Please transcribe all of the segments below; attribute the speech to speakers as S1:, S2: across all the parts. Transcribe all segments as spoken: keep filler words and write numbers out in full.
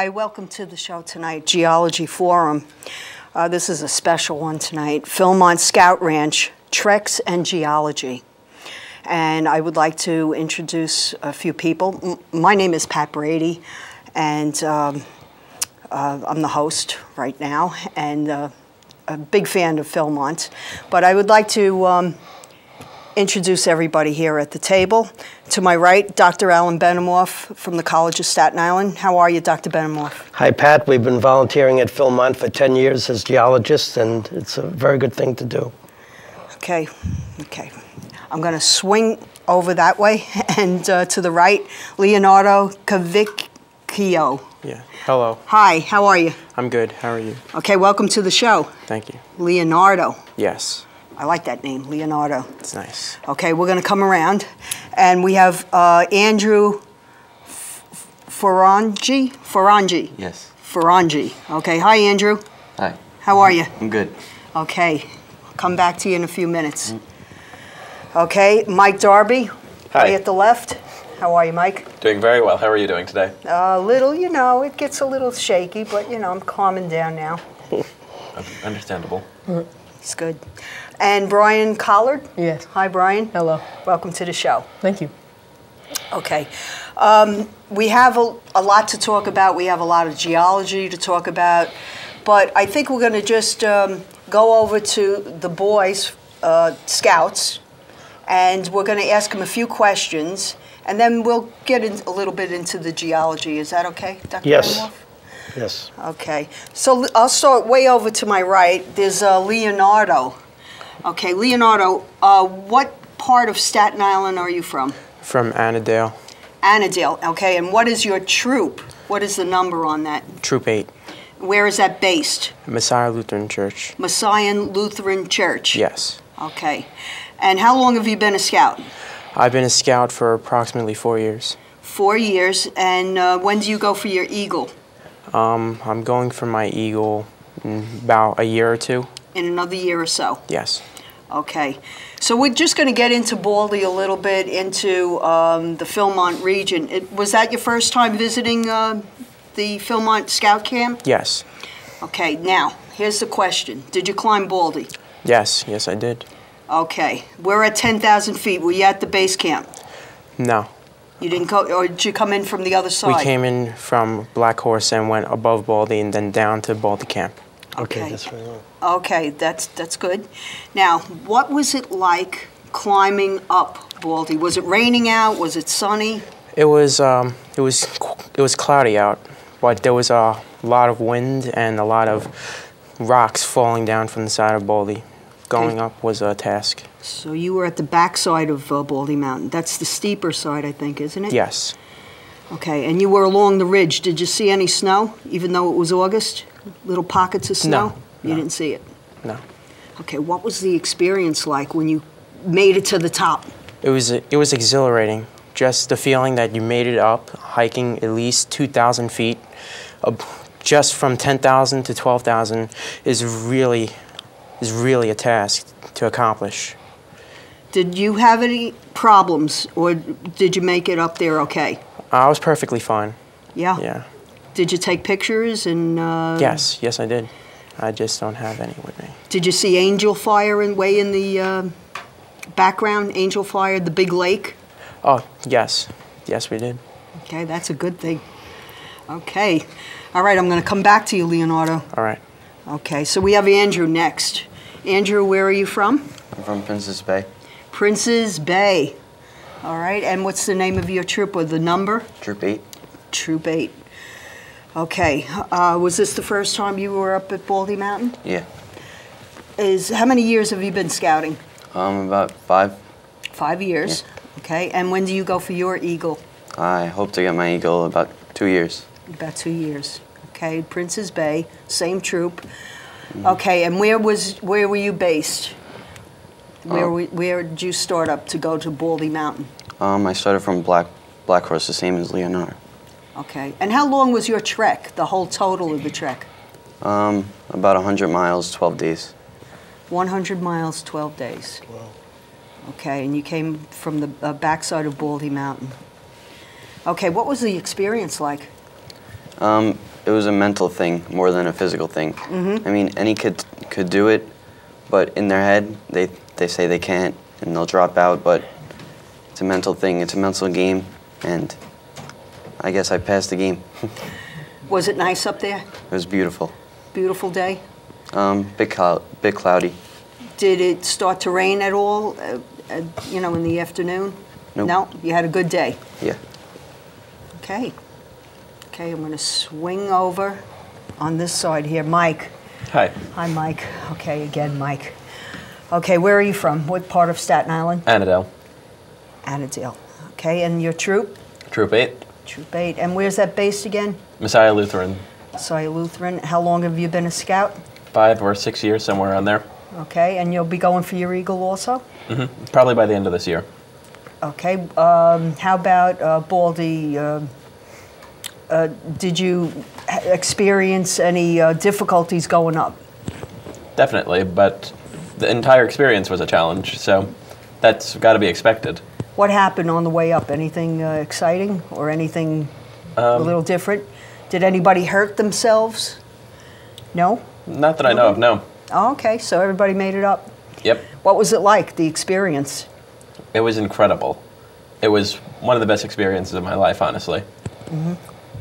S1: Hi, welcome to the show tonight, Geology Forum. Uh, this is a special one tonight, Philmont Scout Ranch, Treks and Geology. And I would like to introduce a few people. M my name is Pat Brady, and um, uh, I'm the host right now, and uh, a big fan of Philmont. But I would like to um, introduce everybody here at the table. To my right, Doctor Alan Benimoff from the College of Staten Island. How are you, Doctor Benimoff?
S2: Hi, Pat. We've been volunteering at Philmont for ten years as geologists, and it's a very good thing to do.
S1: Okay, okay. I'm going to swing over that way, and uh, to the right, Leonardo Cavicchio.
S3: Yeah, hello.
S1: Hi, how are you?
S3: I'm good, how are you?
S1: Okay, welcome to the show.
S3: Thank you.
S1: Leonardo.
S3: Yes.
S1: I like that name, Leonardo.
S3: It's nice.
S1: Okay, we're going to come around, and we have uh, Andrew Farangi? Farangi.
S4: Yes.
S1: Farangi. Okay, hi, Andrew.
S4: Hi.
S1: How are you?
S4: I'm good.
S1: Okay, I'll come back to you in a few minutes. Okay, Mike Darby,
S5: Hi.
S1: way at the left. How are you, Mike?
S5: Doing very well. How are you doing today?
S1: A little, you know, it gets a little shaky, but, you know, I'm calming down now.
S5: Understandable.
S1: It's good. And Brian Collard?
S6: Yes.
S1: Hi, Brian.
S6: Hello.
S1: Welcome to the show.
S6: Thank you.
S1: Okay. Um, we have a, a lot to talk about. We have a lot of geology to talk about. But I think we're going to just um, go over to the boys, uh, scouts, and we're going to ask them a few questions, and then we'll get in a little bit into the geology. Is that okay, Doctor
S2: Yes.
S1: Benimoff?
S2: Yes.
S1: Okay. So I'll start way over to my right. There's uh, Leonardo. Okay, Leonardo, uh, what part of Staten Island are you from?
S3: From Annandale.
S1: Annandale, okay. And what is your troop? What is the number on that?
S3: Troop eight.
S1: Where is that based?
S3: Messiah Lutheran Church.
S1: Messiah Lutheran Church?
S3: Yes.
S1: Okay. And how long have you been a scout?
S3: I've been a scout for approximately four years.
S1: Four years. And uh, when do you go for your Eagle?
S3: Um, I'm going for my Eagle in about a year or two.
S1: In another year or so?
S3: Yes.
S1: Okay. So we're just going to get into Baldy a little bit, into um, the Philmont region. It, was that your first time visiting uh, the Philmont Scout Camp?
S3: Yes.
S1: Okay. Now, here's the question. Did you climb Baldy?
S3: Yes, yes I did.
S1: Okay. We're at ten thousand feet. Were you at the base camp?
S3: No.
S1: You didn't go, or did you come in from the other side?
S3: We came in from Black Horse and went above Baldy and then down to Baldy Camp.
S2: Okay,
S1: Okay.
S2: that's very well.
S1: Okay, that's that's good. Now, what was it like climbing up Baldy? Was it raining out? Was it sunny?
S3: It was um, it was it was cloudy out, but there was a lot of wind and a lot of rocks falling down from the side of Baldy. Going
S1: Okay.
S3: up was a task.
S1: So you were at the back side of uh, Baldy Mountain. That's the steeper side, I think, isn't it?
S3: Yes.
S1: Okay, and you were along the ridge. Did you see any snow, even though it was August? Little pockets of snow?
S3: No,
S1: You
S3: no.
S1: didn't see it?
S3: No.
S1: Okay, what was the experience like when you made it to the top?
S3: It was it was exhilarating. Just the feeling that you made it up, hiking at least two thousand feet, uh, just from ten thousand to twelve thousand is really is really a task to accomplish.
S1: Did you have any problems, or did you make it up there okay?
S3: I was perfectly fine.
S1: Yeah?
S3: Yeah.
S1: Did you take pictures and... Uh,
S3: Yes, yes I did. I just don't have any with me.
S1: Did you see angel fire in, way in the uh, background? Angel fire, the big lake?
S3: Oh, yes. Yes, we did.
S1: Okay, that's a good thing. Okay. All right, I'm going to come back to you, Leonardo.
S3: All right.
S1: Okay, so we have Andrew next. Andrew, where are you from?
S4: I'm from Princess Bay.
S1: Princess Bay. All right, and what's the name of your troop, or the number?
S4: Troop eight.
S1: Troop eight. Okay, uh, was this the first time you were up at Baldy Mountain?
S4: Yeah.
S1: Is how many years have you been scouting?
S4: Um, about five.
S1: Five years. Okay, and when do you go for your Eagle?
S4: I hope to get my Eagle about two years.
S1: About two years. Okay, Princess Bay, same troop. Okay, and where was where were you based? Where
S4: Oh.
S1: we, where did you start up to go to Baldy Mountain?
S4: Um, I started from Black Black Horse, the same as Leonardo.
S1: Okay, and how long was your trek? The whole total of the trek?
S4: Um, about one hundred miles, twelve days.
S1: one hundred miles, twelve days.
S2: Wow.
S1: Okay, and you came from the uh, backside of Baldy Mountain. Okay, what was the experience like?
S4: Um, it was a mental thing more than a physical thing.
S1: Mm-hmm.
S4: I mean, any kid could do it, but in their head, they, they say they can't, and they'll drop out, but it's a mental thing. It's a mental game, and I guess I passed the game.
S1: Was it nice up there?
S4: It was beautiful.
S1: Beautiful day?
S4: Um, bit, clou bit cloudy.
S1: Did it start to rain at all, uh, uh, you know, in the afternoon?
S4: Nope.
S1: No? You had a good day?
S4: Yeah.
S1: Okay. Okay, I'm going to swing over on this side here. Mike.
S5: Hi.
S1: Hi, Mike. Okay, again, Mike. Okay, where are you from? What part of Staten Island?
S5: Annandale.
S1: Annandale. Okay, and your troop?
S5: Troop eight.
S1: Troop eight. And where's that based again?
S5: Messiah Lutheran.
S1: Messiah Lutheran. How long have you been a scout?
S5: Five or six years, somewhere around there.
S1: Okay, and you'll be going for your Eagle also?
S5: Mm-hmm. Probably by the end of this year.
S1: Okay, um, how about uh, Baldy? Uh, uh, did you experience any uh, difficulties going up?
S5: Definitely, but the entire experience was a challenge, so that's got to be expected.
S1: What happened on the way up? Anything uh, exciting or anything
S5: Um,
S1: a little different? Did anybody hurt themselves? No?
S5: Not that I know of, no.
S1: Oh, okay, so everybody made it up.
S5: Yep.
S1: What was it like, the experience?
S5: It was incredible. It was one of the best experiences of my life, honestly.
S1: Mm-hmm.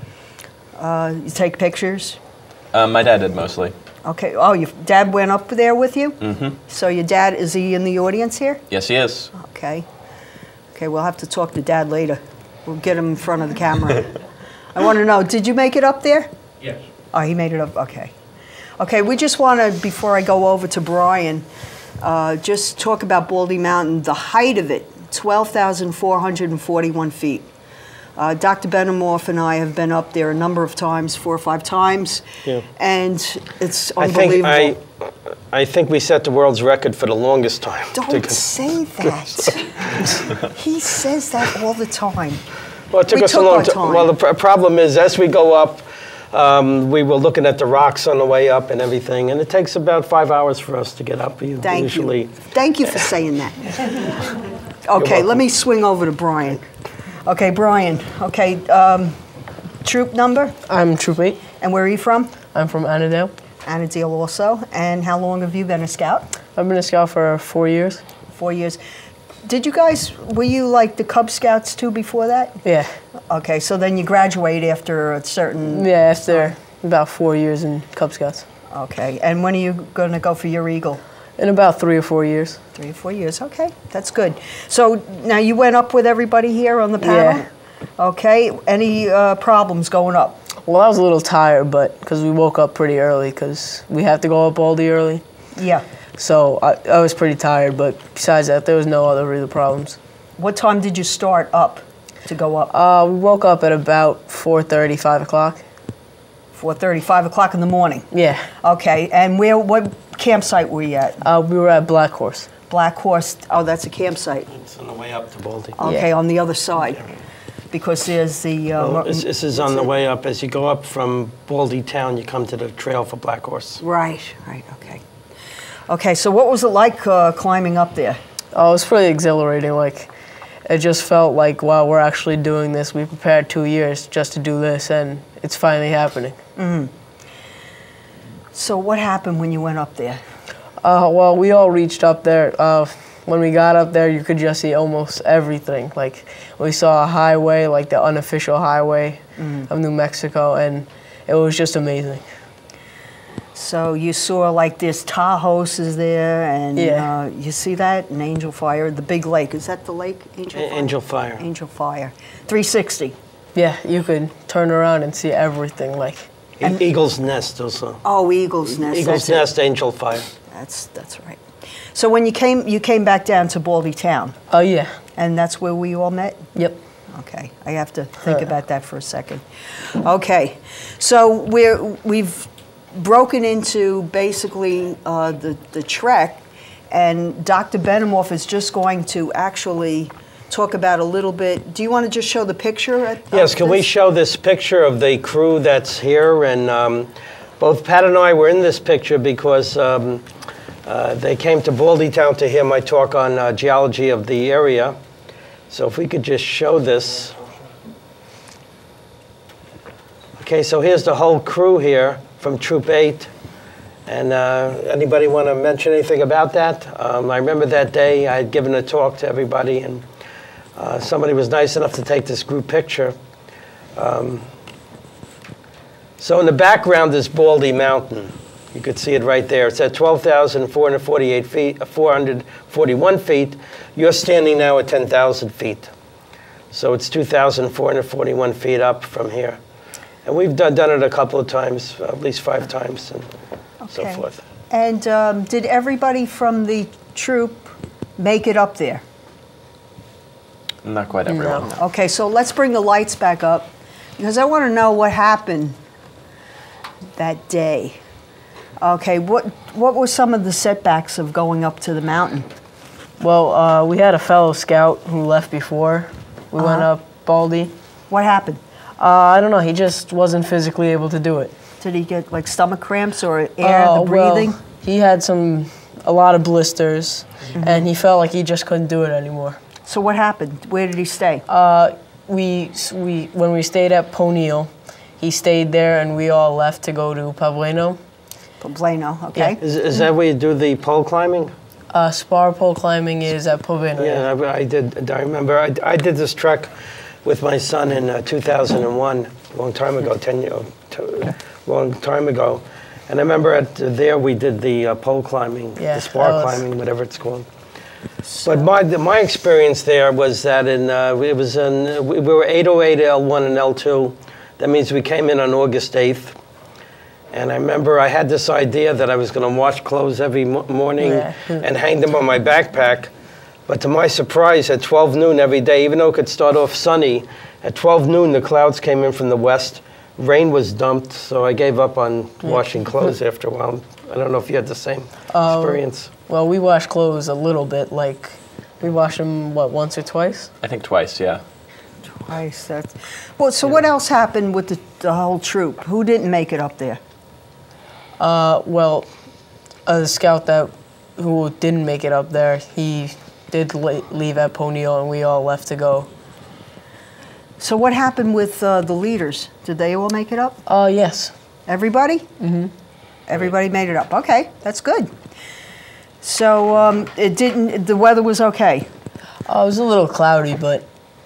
S1: Uh, you take pictures?
S5: Um, my dad did mostly.
S1: Okay. Oh, your dad went up there with you?
S5: Mm-hmm.
S1: So your dad, is he in the audience here?
S5: Yes, he is.
S1: Okay. Okay, we'll have to talk to Dad later. We'll get him in front of the camera. I want to know, did you make it up there?
S5: Yes.
S1: Oh, he made it up, okay. Okay, we just want to, before I go over to Brian, uh, just talk about Baldy Mountain, the height of it, twelve thousand four hundred forty-one feet. Uh, Doctor Benimoff and I have been up there a number of times, four or five times,
S2: Yeah.
S1: and it's
S2: I think
S1: unbelievable.
S2: I, I think we set the world's record for the longest time.
S1: Don't say that. He says that all the time.
S2: Well, it took
S1: We
S2: us
S1: took
S2: a long
S1: our
S2: time.
S1: time.
S2: Well, the pr problem is, as we go up, um, we were looking at the rocks on the way up and everything, and it takes about five hours for us to get up. u-
S1: Thank
S2: usually.
S1: you. Thank you for saying that. Okay, let me swing over to Brian. Okay, Brian. Okay, um, troop number,
S6: I'm Troop eight.
S1: and where are you from?
S6: I'm from Annandale.
S1: Annandale also. And how long have you been a scout?
S6: I've been a scout for four years.
S1: Four years. Did you guys, were you like the Cub Scouts too before that?
S6: Yeah.
S1: Okay, so then you graduate after a certain...
S6: Yeah, after about four years in Cub Scouts.
S1: Okay, and when are you going to go for your Eagle?
S6: In about three or four years.
S1: Three or four years, okay, that's good. So now you went up with everybody here on the panel?
S6: Yeah.
S1: Okay, any uh, problems going up?
S6: Well, I was a little tired, but because we woke up pretty early, because we have to go up Baldy early.
S1: Yeah.
S6: So I, I was pretty tired, but besides that, there was no other real problems.
S1: What time did you start up to go up?
S6: Uh, we woke up at about four thirty, five o'clock.
S1: four thirty, five o'clock in the morning?
S6: Yeah.
S1: Okay, and where? What campsite were you at?
S6: Uh, we were at Black Horse.
S1: Black Horse, oh, that's a campsite.
S2: It's on the way up to Baldy.
S1: Okay,
S6: Yeah.
S1: on the other side. Because there's the... Uh,
S2: Well, this, this is on the way up. As you go up from Baldy town, you come to the trail for Black Horse.
S1: Right, right, okay. Okay, so what was it like uh, climbing up there?
S6: Oh, it was pretty exhilarating. Like, it just felt like, wow, we're actually doing this. We prepared two years just to do this, and it's finally happening.
S1: Mm. So what happened when you went up there?
S6: Uh, well, we all reached up there. Uh, when we got up there, you could just see almost everything. Like, we saw a highway, like the unofficial highway
S1: Mm.
S6: of New Mexico, and it was just amazing.
S1: So you saw like this Tahoe's is there, and
S6: Yeah.
S1: uh, you see that? And Angel Fire, the big lake. Is that the lake? Angel
S2: A-
S1: Fire?
S2: Angel Fire.
S1: Angel Fire. three sixty.
S6: Yeah, you could turn around and see everything. Like,
S2: E- Eagle's Nest also.
S1: Oh, Eagle's Nest.
S2: Eagle's
S1: that's it.
S2: Nest, Angel Fire.
S1: That's that's right. So when you came, you came back down to Baldy Town,
S6: oh yeah,
S1: and that's where we all met.
S6: yep.
S1: Okay, I have to think about that for a second. Okay, so we're we've broken into basically uh, the the trek, and Doctor Benimoff is just going to actually talk about a little bit. Do you want to just show the picture? At,
S2: Yes,
S1: of
S2: can we
S1: this?
S2: show this picture of the crew that's here? And um, both Pat and I were in this picture because um, uh, they came to Baldy Town to hear my talk on uh, geology of the area. So if we could just show this. Okay, so here's the whole crew here from Troop eight. And uh, anybody want to mention anything about that? Um, I remember that day I had given a talk to everybody, and uh, somebody was nice enough to take this group picture. Um, so in the background is Baldy Mountain. You could see it right there. It's at twelve thousand four hundred forty-eight feet, four hundred forty-one feet. You're standing now at ten thousand feet. So it's two thousand four hundred forty-one feet up from here. And we've done, done it a couple of times, at least five times, and so
S1: Okay.
S2: forth.
S1: And um, did everybody from the troop make it up there?
S5: Not quite everyone.
S1: Okay, so let's bring the lights back up, because I want to know what happened that day. Okay, what what were some of the setbacks of going up to the mountain?
S6: Well, uh, we had a fellow scout who left before we
S1: Uh-huh.
S6: went up Baldy.
S1: What happened?
S6: Uh, I don't know, he just wasn't physically able to do it.
S1: Did he get like stomach cramps or air,
S6: Uh,
S1: the breathing?
S6: Well, he had some, a lot of blisters, and he felt like he just couldn't do it anymore.
S1: So what happened? Where did he stay?
S6: Uh, we, we, when we stayed at Poniel, he stayed there, and we all left to go to Pobleno.
S1: Pobleno, okay.
S2: Is, is that where you do the pole climbing?
S6: Uh, spar pole climbing is at Pobleno.
S2: Yeah, I, I did. I remember. I, I did this trek with my son in uh, two thousand one, a long time ago, ten years, long time ago. And I remember at uh, there we did the uh, pole climbing,
S6: Yeah,
S2: the spar
S6: that was-
S2: climbing, whatever it's called. But my the, my experience there was that in uh, it was in we, we were eight oh eight L one and L two. That means we came in on August eighth. And I remember I had this idea that I was going to wash clothes every mo morning
S6: Yeah.
S2: and hang them on my backpack. But to my surprise, at twelve noon every day, even though it could start off sunny, at twelve noon the clouds came in from the west. Rain was dumped, so I gave up on washing clothes after a while. I don't know if you had the same experience.
S6: Well, we wash clothes a little bit, like, we wash them, what, once or twice?
S5: I think twice, yeah.
S1: Twice. That's, well, so what else happened with the, the whole troop? Who didn't make it up there?
S6: Uh, well, a scout that who didn't make it up there, he did le leave at Poniel, and we all left to go.
S1: So what happened with uh, the leaders? Did they all make it up?
S6: Uh, yes.
S1: Everybody? Mm-hmm. Everybody made it up. Okay, that's good. So um, it didn't. The weather was okay.
S6: Uh, it was a little cloudy, but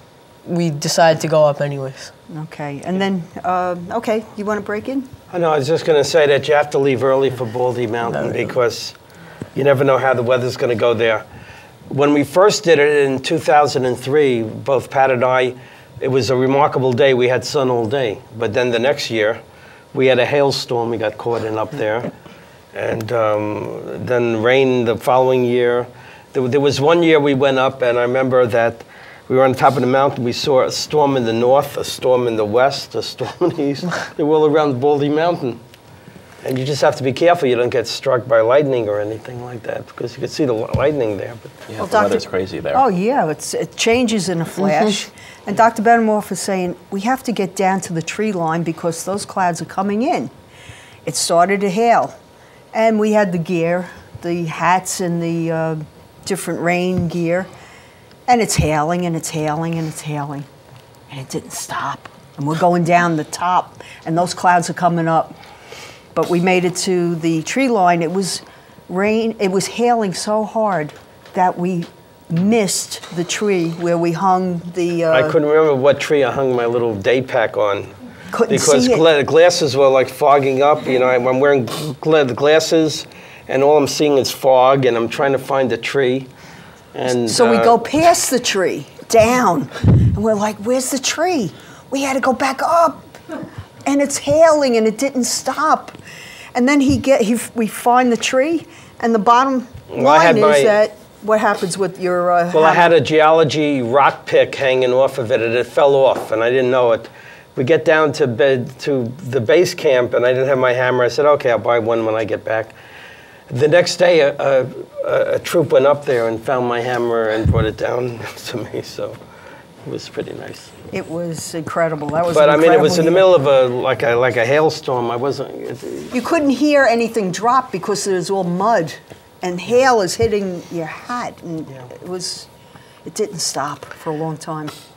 S6: we decided to go up anyways.
S1: Okay, and then uh, okay, you want to break in?
S2: I know. I was just going to say that you have to leave early for Baldy Mountain because you never know how the weather's going to go there. When we first did it in two thousand three, both Pat and I, it was a remarkable day. We had sun all day. But then the next year, we had a hailstorm we got caught in up there. And um, then rain the following year. There, there was one year we went up, and I remember that we were on top of the mountain. We saw a storm in the north, a storm in the west, a storm in the east. They were all around Baldy Mountain. And you just have to be careful you don't get struck by lightning or anything like that, because you can see the lightning there. But
S5: Yeah,
S1: Well,
S5: the
S1: Doctor
S5: weather's crazy there.
S1: Oh yeah, it's, it changes in a flash. And Doctor Benimoff is saying we have to get down to the tree line because those clouds are coming in. It started to hail, and we had the gear, the hats and the uh, different rain gear, and it's hailing and it's hailing and it's hailing, and it didn't stop. And we're going down the top, and those clouds are coming up. But we made it to the tree line. It was rain. It was hailing so hard that we missed the tree where we hung the. Uh,
S2: I couldn't remember what tree I hung my little day pack on.
S1: Couldn't
S2: because
S1: see it.
S2: gla glasses were like fogging up. You know, I'm I'm wearing gla glasses, and all I'm seeing is fog, and I'm trying to find a tree. And
S1: So we
S2: uh,
S1: go past the tree, down, and we're like, "Where's the tree?" We had to go back up, and it's hailing, and it didn't stop. And then he get he we find the tree, and the bottom
S2: Well, I
S1: line
S2: had
S1: is
S2: my-
S1: that what happens with your. Uh,
S2: Well, I
S1: hammer?
S2: had a geology rock pick hanging off of it, and it fell off, and I didn't know it. We get down to bed to the base camp, and I didn't have my hammer. I said, "Okay, I'll buy one when I get back." The next day, a, a, a troop went up there and found my hammer and brought it down to me. So it was pretty nice.
S1: It was incredible. That was.
S2: But
S1: an
S2: I mean, it was in the
S1: incredible
S2: middle of a like a like a hailstorm. I wasn't. It,
S1: You couldn't hear anything drop because it was all mud, and hail is hitting your hat, and it was, it didn't stop for a long time.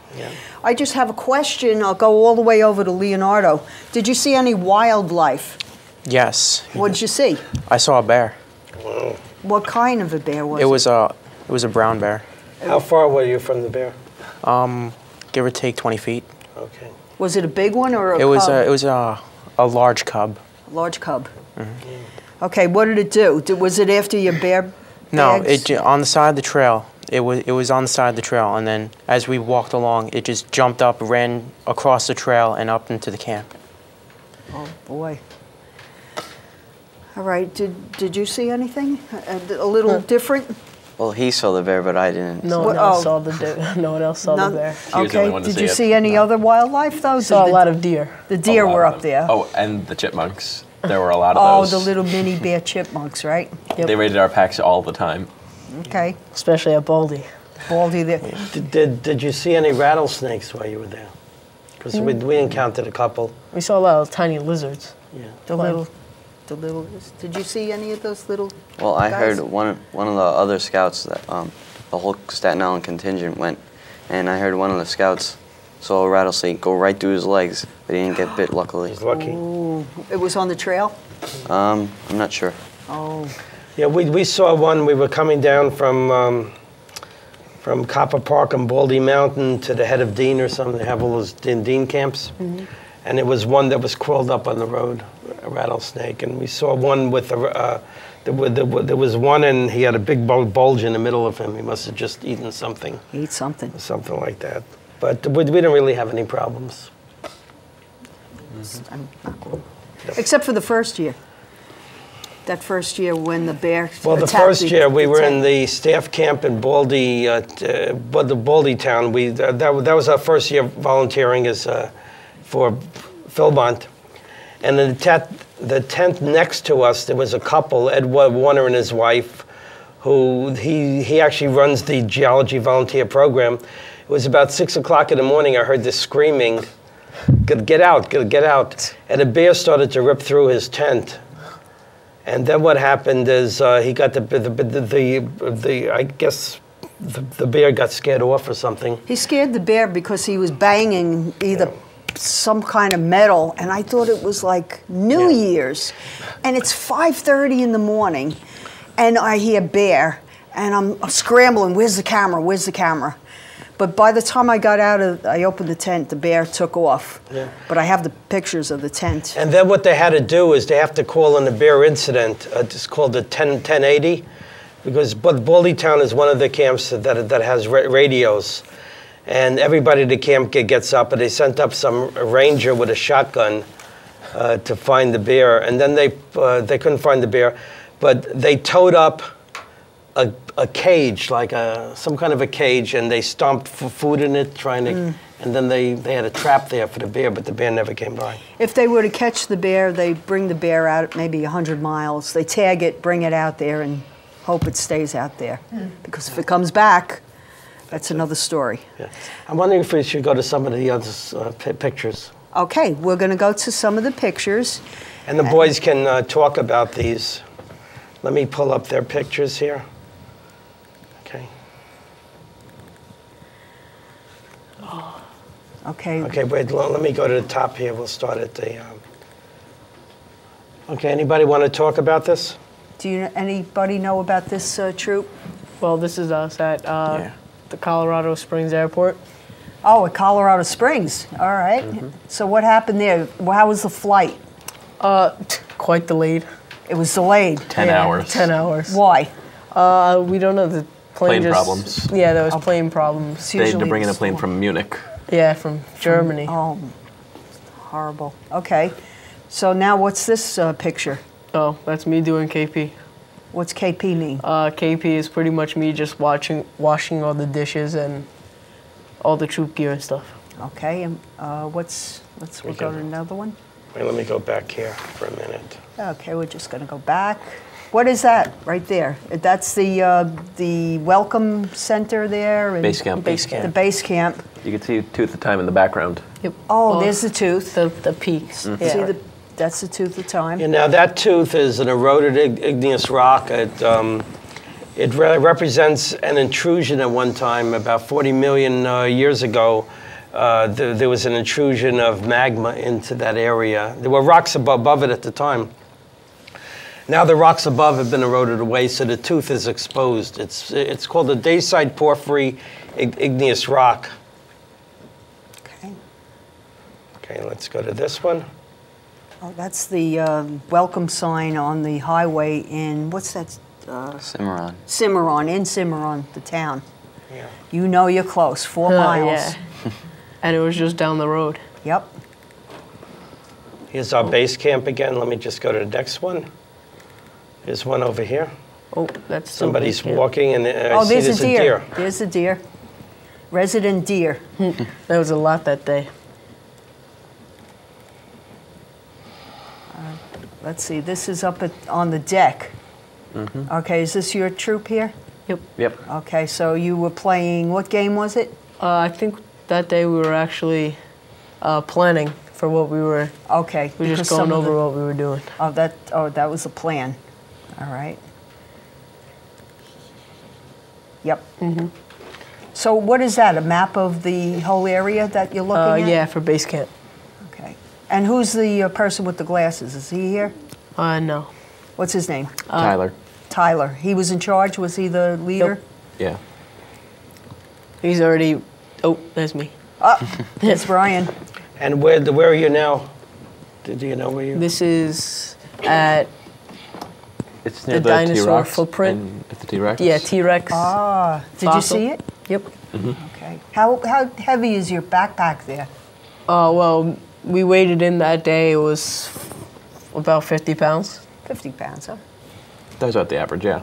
S2: Yeah.
S1: I just have a question. I'll go all the way over to Leonardo. Did you see any wildlife?
S3: Yes.
S1: What did you see?
S3: I saw a bear.
S2: Wow.
S1: What kind of a bear was it?
S3: It was a it was a brown bear.
S2: How far were you from the bear?
S3: Um, give or take twenty feet.
S2: Okay.
S1: Was it a big one or a
S3: It was
S1: cub?
S3: a it was a a large cub.
S1: Large cub.
S3: Mm-hmm.
S1: Okay, what did it do? Did, was it after your bear
S3: No,
S1: bags?
S3: it ju- on the side of the trail. It was it was on the side of the trail, and then as we walked along, it just jumped up, ran across the trail, and up into the camp.
S1: Oh boy. All right. Did did you see anything a, a little different?
S4: Well, he saw the bear, but I didn't.
S6: No
S1: What-
S6: one else
S1: oh.
S6: saw the de- no one else saw
S1: None-
S6: the bear.
S5: She was the only one to
S1: Did
S5: see
S1: you
S5: it.
S1: see any
S5: No.
S1: other wildlife though?
S6: Saw
S1: Did
S6: a
S1: the,
S6: lot of deer.
S1: The deer
S5: A lot
S1: were
S5: of
S1: up
S5: them.
S1: there.
S5: Oh, and the chipmunks. There were a lot of
S1: Oh,
S5: those.
S1: the little mini bear chipmunks, right?
S6: Yep.
S5: They raided our packs all the time.
S1: Okay.
S6: Especially at Baldy.
S1: Baldy there.
S2: Did, did, did you see any rattlesnakes while you were there? Because we, we encountered a couple.
S6: We saw a lot of tiny lizards.
S2: Yeah.
S1: The
S6: Fun.
S1: little, the little. Did you see any of those little?
S4: Well, I
S1: guys?
S4: heard one one of the other scouts that um, the whole Staten Island contingent went, and I heard one of the scouts saw a rattlesnake go right through his legs, but he didn't get bit, luckily.
S2: He's lucky.
S1: Ooh, it was on the trail.
S4: Um, I'm not sure.
S1: Oh.
S2: Yeah, we, we saw one. We were coming down from um, from Copper Park and Baldy Mountain to the head of Dean or something. They have all those Dean, Dean camps.
S1: Mm-hmm.
S2: And it was one that was crawled up on the road, a rattlesnake. And we saw one with a, uh, there, were, there, were, there was one and he had a big bul- bulge in the middle of him. He must have just eaten something,
S1: Eat something.
S2: something like that. But we, we didn't really have any problems.
S1: I'm not cool. Except for the first year. That first year when the bear.
S2: Well, the
S1: attacked
S2: first year we were in
S1: tent.
S2: the staff camp in Baldy, uh, t- uh, but the Baldy town. We uh, that, that was our first year volunteering as uh, for Philmont, and in the tent, the tent next to us there was a couple, Ed Warner and his wife, who he he actually runs the geology volunteer program. It was about six o'clock in the morning. I heard this screaming, "Get get out! Get get out!" And a bear started to rip through his tent. And then what happened is uh, he got the the, the the the I guess the, the bear got scared off or something.
S1: He scared the bear because he was banging either some kind of metal, and I thought it was like New
S2: Yeah.
S1: Year's, and it's five thirty in the morning, and I hear bear, and I'm scrambling. Where's the camera? Where's the camera? But by the time I got out of, I opened the tent, the bear took off.
S2: Yeah.
S1: But I have the pictures of the tent.
S2: And then what they had to do is they have to call in a bear incident. Uh, it's called the ten ten eighty, because but Baldy Town is one of the camps that that has ra- radios, and everybody at the camp get, gets up, and they sent up some ranger with a shotgun uh, to find the bear, and then they uh, they couldn't find the bear, but they towed up a, a cage, like a some kind of a cage, and they stomped f- food in it, trying to, mm. and then they, they had a trap there for the bear, but the bear never came by.
S1: If they were to catch the bear, they bring the bear out at maybe one hundred miles. They tag it, bring it out there, and hope it stays out there. Mm. Because if it comes back, that's another story.
S2: Yeah. I'm wondering if we should go to some of the other uh, p- pictures.
S1: Okay, we're going to go to some of the pictures.
S2: And the boys can uh, talk about these. Let me pull up their pictures here. Okay.
S1: Okay.
S2: Okay, wait, l- let me go to the top here. We'll start at the... Um... Okay, anybody want to talk about this?
S1: Do you anybody know about this uh, troop?
S6: Well, this is us at uh,
S3: Yeah.
S6: the Colorado Springs Airport.
S1: Oh, at Colorado Springs. All right.
S2: Mm-hmm.
S1: So what happened there? Well, how was the flight?
S6: Uh, quite delayed.
S1: It was delayed.
S5: Ten
S6: Yeah,
S5: hours.
S6: Ten hours.
S1: Why?
S6: Uh, we don't know. The plane
S5: Plane
S6: just,
S5: problems.
S6: Yeah, there was plane problems.
S1: It's
S5: They had to
S1: usually
S5: bring in
S1: the
S5: a plane
S1: storm.
S5: from Munich.
S6: Yeah, from Germany.
S1: Oh, horrible. Okay. So now what's this uh, picture?
S6: Oh, that's me doing K P.
S1: What's K P mean?
S6: Uh, K P is pretty much me just watching, washing all the dishes and all the troop gear and stuff.
S1: Okay. And uh, what's, let's we'll go to another one.
S2: Wait, let me go back here for a minute.
S1: Okay, we're just going to go back. What is that right there? That's the uh, the welcome center there? And
S5: Base camp.
S6: Base camp.
S1: The base camp.
S5: You can see Tooth of Time in the background.
S6: Yep.
S1: Oh,
S6: Well,
S1: there's the tooth.
S6: the the peaks.
S5: Mm-hmm.
S6: Yeah.
S1: See, the, that's the tooth of time.
S2: Yeah, now that tooth is an eroded ig- igneous rock. It, um, It re represents an intrusion at one time, about forty million uh, years ago. Uh, th there was an intrusion of magma into that area. There were rocks above, above it at the time. Now the rocks above have been eroded away, so the tooth is exposed. It's, it's called a dacite porphyry igneous rock.
S1: Okay.
S2: Okay, let's go to this one.
S1: Oh, that's the uh, welcome sign on the highway in, what's that? Uh,
S4: Cimarron.
S1: Cimarron, in Cimarron, the town.
S2: Yeah.
S1: You know you're close, four
S6: Oh,
S1: miles.
S6: yeah. And it was just down the road.
S1: Yep.
S2: Here's our base camp again. Let me just go to the next one. There's one over here.
S6: Oh, that's still
S2: Somebody's
S6: base camp.
S2: walking, and uh, I
S1: Oh,
S2: see
S1: there's,
S2: there's
S1: a, deer.
S2: a deer.
S1: There's a deer. Resident deer.
S6: There was a lot that day.
S1: Let's see, this is up at, on the deck.
S5: Mm-hmm.
S1: Okay, is this your troop here?
S6: Yep.
S5: Yep.
S1: Okay, so you were playing, what game was it?
S6: Uh, I think that day we were actually uh, planning for what we were.
S1: Okay.
S6: We were
S1: because
S6: just going
S1: some of
S6: over
S1: the-
S6: what we were doing.
S1: Oh, that, oh, that was the plan. All right. Yep.
S6: Mm-hmm.
S1: So what is that, a map of the whole area that you're looking
S6: Uh,
S1: at?
S6: yeah, for base camp.
S1: Okay. And who's the uh, person with the glasses? Is he here?
S6: Uh, no.
S1: What's his name?
S5: Tyler.
S1: Tyler. He was in charge? Was he the leader?
S5: Yeah.
S6: He's already. Oh, there's me.
S1: Oh, it's Brian.
S2: And where, the, where are you now? Did you know where you?
S6: This is at
S5: It's
S6: near the the dinosaur T-Rex footprint.
S5: and- At the T-Rex.
S6: yeah T-Rex.
S1: Ah, did you
S6: Fossil.
S1: see it?
S6: Yep.
S1: Okay. How, how heavy is your backpack there?
S6: Uh, well, we weighed in that day. It was about fifty pounds.
S1: fifty pounds, huh?
S5: That was about the average, yeah.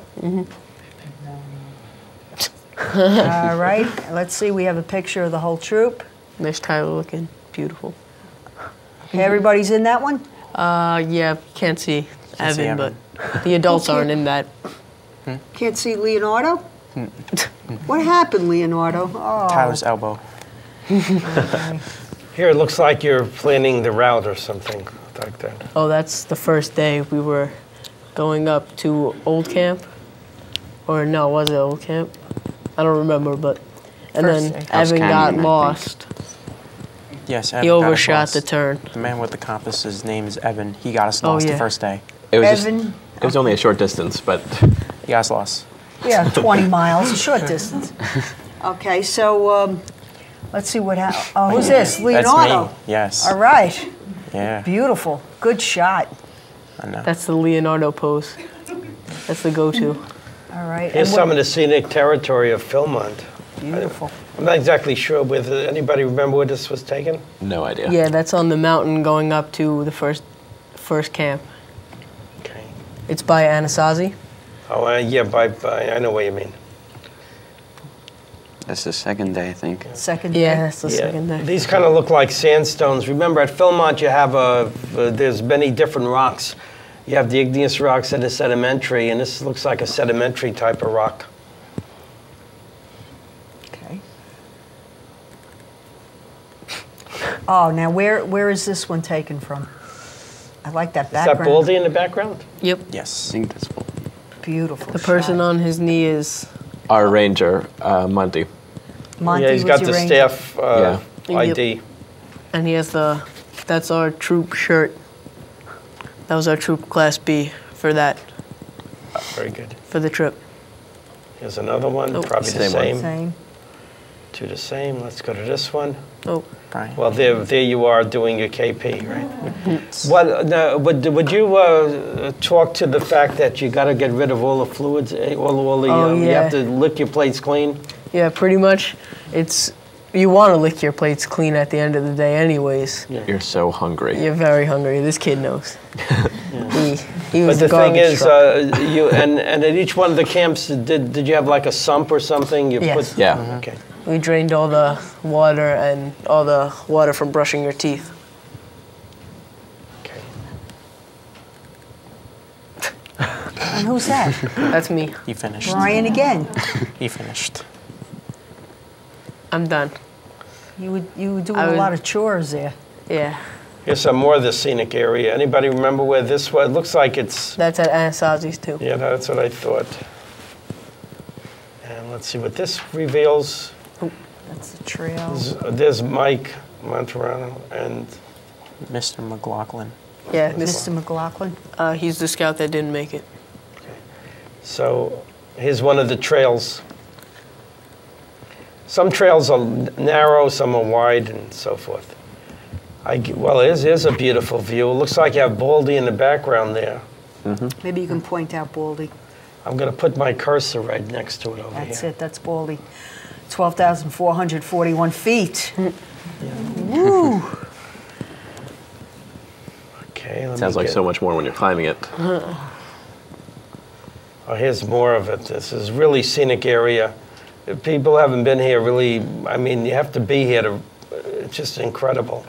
S1: All right, let's see, we have a picture of the whole troop.
S6: Nice Tyler looking. Beautiful.
S1: Okay, everybody's in that one?
S6: Uh, yeah, can't see
S3: Can't see
S6: Evan,
S3: Evan.
S6: but the adults aren't in that.
S1: Can't see Leonardo? What happened, Leonardo? Oh.
S3: Tyler's elbow.
S1: Okay.
S2: Here, it looks like you're planning the route or something like that.
S6: Oh, that's the first day we were going up to Old Camp. Or no, was it Old Camp? I don't remember, but and
S1: First
S6: then
S1: day.
S4: House
S6: Evan
S4: Canyon, I
S6: got
S4: think.
S6: lost.
S3: Yes, Evan
S6: He
S3: got us
S6: overshot
S3: lost.
S6: the turn.
S3: The man with the compass, his name is Evan. He got us
S6: Oh,
S3: lost
S6: yeah.
S3: the first day.
S5: It was just,
S1: Evan,
S5: it was only a short distance, but
S3: He got us lost.
S1: yeah, twenty miles, a short distance. Okay, so um, let's see what happened. Oh, who's this? Leonardo.
S3: That's me. Yes.
S1: All right,
S3: Yeah.
S1: beautiful, good shot.
S3: I know.
S6: That's the Leonardo pose. That's the go-to.
S1: All right.
S2: Here's
S1: and
S2: some
S1: what-
S2: of the scenic territory of Philmont.
S1: Beautiful.
S2: I'm not exactly sure whether anybody remember where this was taken?
S5: no idea.
S6: Yeah, that's on the mountain going up to the first first camp.
S2: Okay.
S6: It's by Anasazi.
S2: Oh, uh, yeah, by, by, I know what you mean.
S4: That's the second day, I think.
S1: Second day.
S6: Yeah, that's the
S2: Yeah.
S6: second day.
S2: These kind of look like sandstones. Remember, at Philmont, you have a, uh, there's many different rocks. You have the igneous rocks that are sedimentary, and this looks like a sedimentary type of rock.
S1: Okay. Oh, now where where is this one taken from? I like that
S2: Is
S1: background.
S2: that Baldy in the background?
S6: Yep.
S4: I
S3: Yes.
S4: think that's
S1: Beautiful.
S6: The person
S1: shot.
S6: on his knee is.
S5: Our ranger, uh, Monty.
S1: Monty
S2: Yeah, he's
S1: was
S2: got
S1: your
S2: the
S1: ranger.
S2: staff uh,
S6: Yeah.
S2: I D.
S6: And he has the. That's our troop shirt. That was our troop class B for that
S2: Very good.
S6: for the trip.
S2: Here's another one,
S6: Oh,
S2: probably the
S5: same one.
S2: same.
S1: Same.
S2: Two the same. Let's go to this one.
S6: Oh,
S3: Brian.
S2: Well, there, there you are doing your K P, right? What, uh, would, would you uh, talk to the fact that you got to get rid of all the fluids, eh, all, all the,
S6: Oh,
S2: um, you
S6: yeah.
S2: have to lick your plates clean?
S6: yeah, pretty much. It's you want to lick your plates clean at the end of the day, anyways.
S5: You're so hungry.
S6: You're very hungry. This kid knows. He he was
S2: But the thing
S6: garbage
S2: is,
S6: truck.
S2: uh, you and, and at each one of the camps, did, did you have like a sump or something? You
S6: Yes.
S2: Put,
S5: Yeah.
S2: Okay.
S6: We drained all the water and all the water from brushing your teeth.
S2: Okay.
S1: And who's that?
S6: That's me.
S3: He finished.
S1: Brian again.
S3: He finished.
S6: I'm done.
S1: You would you were doing
S6: I
S1: a
S6: was-
S1: lot of chores there.
S6: Yeah.
S2: Here's some more of the scenic area. Anybody remember where this was? It looks like it's,
S6: That's at Anasazi's too.
S2: yeah, that's what I thought. let's see what this reveals.
S1: That's the trail.
S2: There's, there's Mike Monterano and
S3: Mister McLaughlin.
S6: Yeah,
S1: Mister
S6: Mister
S1: McLaughlin.
S6: Uh, he's the scout that didn't make it.
S2: so here's one of the trails. Some trails are narrow, some are wide, and so forth. I, g- well, here's, here's a beautiful view. It looks like you have Baldy in the background there.
S1: Maybe you can point out Baldy.
S2: I'm going to put my cursor right next to it over
S1: That's
S2: here.
S1: it, that's Baldy. twelve thousand four hundred forty-one feet. Woo!
S2: Okay, let
S5: Sounds
S2: me
S5: like
S2: get-
S5: so much more when you're climbing it.
S2: Oh, here's more of it. This is really scenic area. If people haven't been here, really, I mean, you have to be here to, it's just incredible.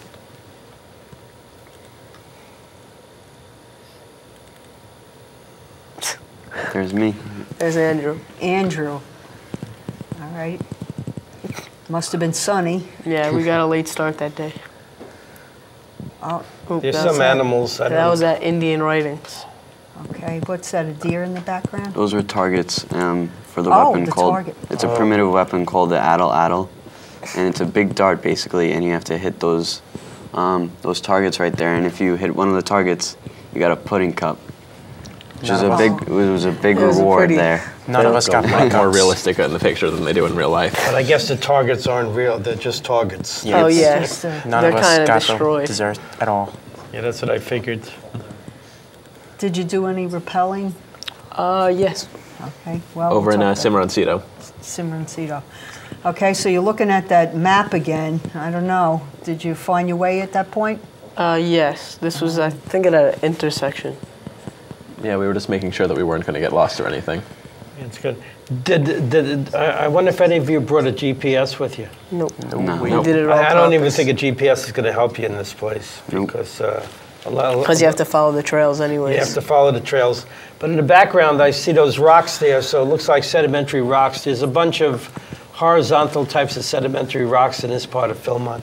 S4: There's me.
S6: There's Andrew.
S1: Andrew. All right. Must have been sunny.
S6: Yeah, we got a late start that day.
S1: Oh,
S6: Oop,
S2: There's
S6: that's
S2: some
S6: that.
S2: animals. I
S6: That
S2: don't-
S6: was at Indian Writings.
S1: okay. What's that, a deer in the background?
S4: Those were targets um, for the
S1: Oh,
S4: weapon
S1: the
S4: called.
S1: target.
S4: It's a primitive weapon called the addle addle, and it's a big dart basically, and you have to hit those um, those targets right there. And if you hit one of the targets, you got a pudding cup, which is a
S1: Nice.
S4: big. It was a big
S6: It was a
S4: reward
S6: pretty-
S4: there.
S3: None of us got
S5: a lot more
S3: cups.
S5: realistic in the picture than they do in real life.
S2: But I guess the targets aren't real. They're just targets.
S3: Yeah,
S6: Oh
S3: it's-
S6: yeah,
S1: just, uh,
S3: None
S6: they're
S3: of us
S6: kind of
S3: got
S6: destroyed.
S3: the dessert at all.
S2: Yeah, that's what I figured.
S1: Did you do any rappelling?
S6: Uh, yes.
S1: Okay, well.
S5: Over
S1: we'll
S5: in uh,
S1: talk about-
S5: Cimarroncito.
S1: Cimarroncito. Okay, so you're looking at that map again. I don't know. Did you find your way at that point?
S6: Uh, yes. This was, I think, at an intersection.
S5: Yeah, we were just making sure that we weren't going to get lost or anything.
S2: It's good. Did, did, I I wonder if any of you brought a G P S with you?
S6: Nope.
S4: No.
S6: We
S5: Nope.
S6: did it all.
S2: I I don't even think a G P S is going to help you in this place
S4: Nope.
S2: because uh, a lot.
S6: Because you have to follow the trails anyways.
S2: You have to follow the trails. But in the background, I see those rocks there, so it looks like sedimentary rocks. There's a bunch of horizontal types of sedimentary rocks in this part of Philmont.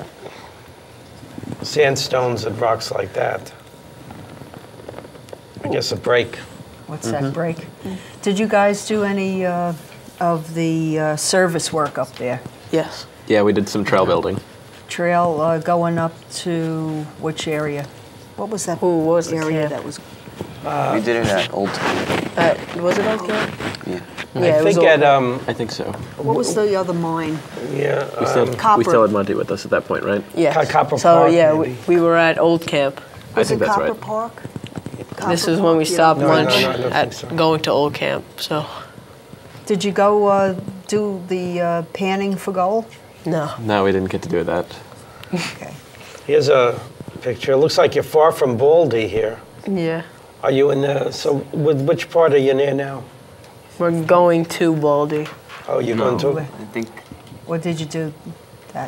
S2: Sandstones and rocks like that. I guess a break.
S1: What's that break? Did you guys do any uh, of the uh, service work up there?
S6: Yes.
S5: Yeah, we did some trail building.
S1: Trail uh, going up to which area? What was that
S6: Ooh, what was the
S1: area
S6: camp?
S1: that was?
S4: we did it at Old Town.
S6: Uh, was it okay?
S4: Yeah.
S6: Yeah,
S2: I
S6: it was
S2: think at,
S6: over.
S2: um,
S5: I think so.
S1: What was the other mine?
S2: yeah,
S5: We still,
S2: um,
S5: we
S1: Copper.
S5: still had Monty with us at that point, right?
S6: Yeah.
S2: Co- Copper
S6: so
S2: Park,
S6: yeah,
S2: maybe.
S6: we, we were at Old Camp.
S5: I
S1: Was
S5: think
S1: it
S5: that's
S1: Copper
S5: right.
S1: Park?
S6: This
S1: Copper
S6: is when
S1: Park,
S6: we
S1: yeah.
S6: stopped
S2: No, no,
S6: lunch
S2: no, I don't
S6: at
S2: think so.
S6: going to Old Camp. So
S1: Did you go uh, do the uh, panning for gold?
S6: no.
S5: No, we didn't get to do that.
S1: Okay.
S2: here's a picture. It looks like you're far from Baldy here.
S6: Yeah.
S2: Are you in the, so with which part are you near now?
S6: We're going to Baldy.
S2: Oh, you're going to?
S4: I think
S1: What did you do? That.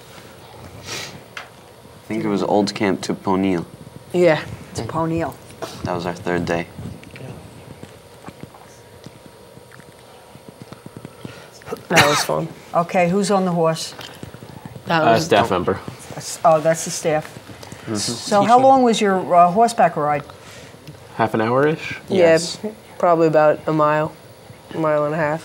S4: I think it was Old Camp to Poniel.
S6: Yeah.
S1: To Poniel.
S4: That was our third day.
S6: That was fun.
S1: Okay, who's on the horse?
S6: That
S5: Uh,
S6: was
S5: staff member.
S1: That's- Oh, that's the staff. So how long was your uh, horseback ride?
S5: Half an hour-ish?
S6: Yeah,
S3: Yes.
S6: probably about a mile, a mile and a half.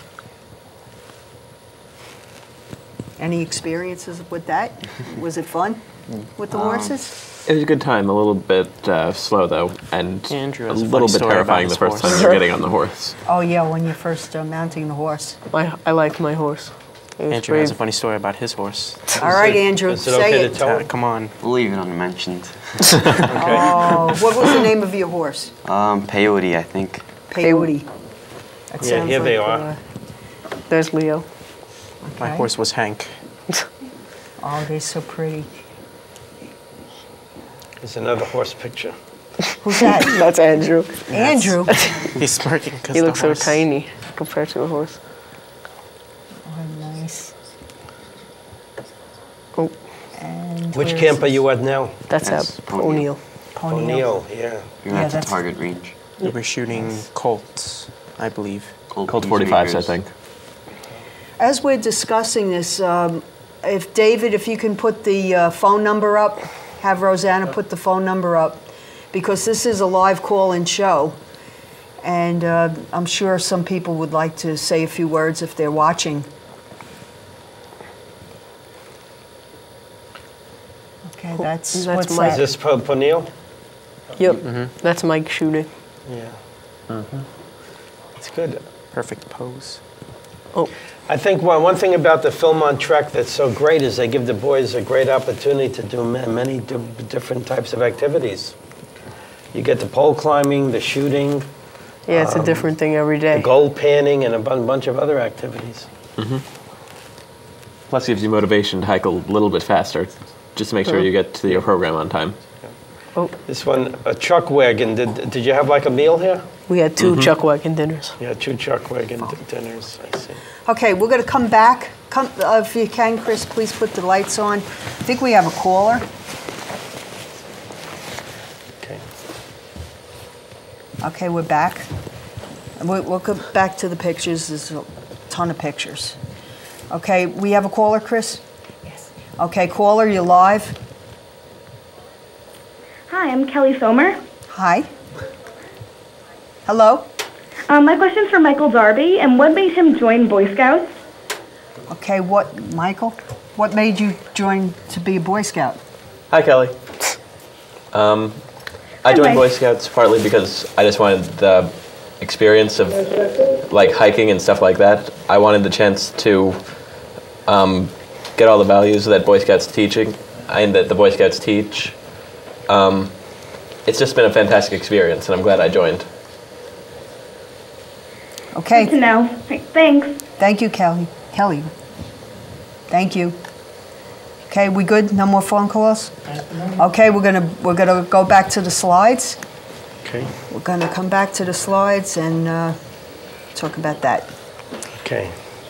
S1: Any experiences with that? Was it fun with the horses?
S5: It was a good time, a little bit uh, slow though, and
S3: Andrew
S5: a
S3: has a
S5: little
S3: funny
S5: bit
S3: story about
S5: terrifying the
S3: his
S5: first
S3: horse.
S5: time you're getting on the horse.
S1: Oh yeah, when you're first uh, mounting the horse.
S6: My, I liked my horse. It was
S3: Andrew has a
S6: brave.
S3: funny story about his horse.
S1: All right, Andrew,
S2: Is it
S1: say
S2: okay
S1: it.
S2: to tell
S3: Uh,
S2: him?
S3: come on.
S4: We'll leave it unmentioned.
S1: Oh, what was the name of your horse?
S4: Um, peyote, I think.
S1: Peyote. That
S2: Yeah,
S1: sounds
S2: here they
S1: like,
S2: are.
S1: uh,
S6: There's Leo.
S3: My
S1: Okay.
S3: horse was Hank.
S1: Oh, they're so pretty.
S2: There's another horse picture.
S1: Who's that?
S6: That's Andrew.
S1: Andrew.
S3: He's smirking because
S6: He
S3: the
S6: looks so
S3: horse.
S6: tiny compared to a horse.
S1: Oh, nice.
S6: Oh,
S1: And
S2: Which
S1: where's
S2: camp are
S1: this?
S2: you at now?
S6: that's
S4: That's
S6: at
S4: Poniel.
S6: O'Neill.
S1: Poniel.
S2: O'Neill, yeah.
S4: You're
S1: Yeah,
S4: at the
S1: that's-
S4: target range.
S3: We were shooting colts, I believe.
S4: Cold,
S5: Colt forty-fives, I think.
S1: As we're discussing this, um, if David, if you can put the uh, phone number up, have Rosanna put the phone number up, because this is a live call-in show, And uh, I'm sure some people would like to say a few words if they're watching. Okay, that's,
S6: That's
S1: what's
S6: my-
S2: Is
S1: that?
S2: this Po- Poniel?
S6: Yep, that's Mike shooting.
S2: Yeah. It's good.
S3: Perfect pose.
S6: Oh,
S2: I think one, one thing about the Philmont Trek that's so great is they give the boys a great opportunity to do ma- many di- different types of activities. You get the pole climbing, the shooting,
S6: yeah, it's a different thing every
S2: the
S6: day.
S2: gold panning, and a bun- bunch of other activities.
S5: Plus, gives you motivation to hike a little bit faster, just to make sure you get to your program on time.
S2: This one, a chuck wagon. Did, did you have like a meal here?
S6: We had 2 chuck wagon dinners.
S2: Yeah, two chuck wagon d- dinners. I see.
S1: Okay, we're going to come back. Come, uh, if you can, Chris, please put the lights on. I think we have a caller.
S2: Okay.
S1: Okay, we're back. We'll, we'll go back to the pictures. There's a ton of pictures. Okay, we have a caller, Chris?
S7: Yes.
S1: Okay, caller, you're live.
S7: Hi, I'm Kelly Somer.
S1: Hi. Hello?
S7: Um, my question's for Michael Darby, and what made him join Boy Scouts?
S1: Okay, what, Michael? What made you join to be a Boy Scout?
S5: Hi, Kelly. Um, I
S7: Hi,
S5: joined
S7: Mike.
S5: Boy Scouts partly because I just wanted the experience of like hiking and stuff like that. I wanted the chance to um, get all the values that Boy Scouts teaching and that the Boy Scouts teach. Um, it's just been a fantastic experience, and I'm glad I joined.
S1: Okay.
S7: Good to know. Thanks.
S1: Thank you, Kelly. Kelly. Thank you. Okay, we good? No more phone calls? Okay, we're gonna we're gonna go back to the slides.
S2: Okay.
S1: We're gonna come back to the slides and uh, talk about that.
S2: Okay.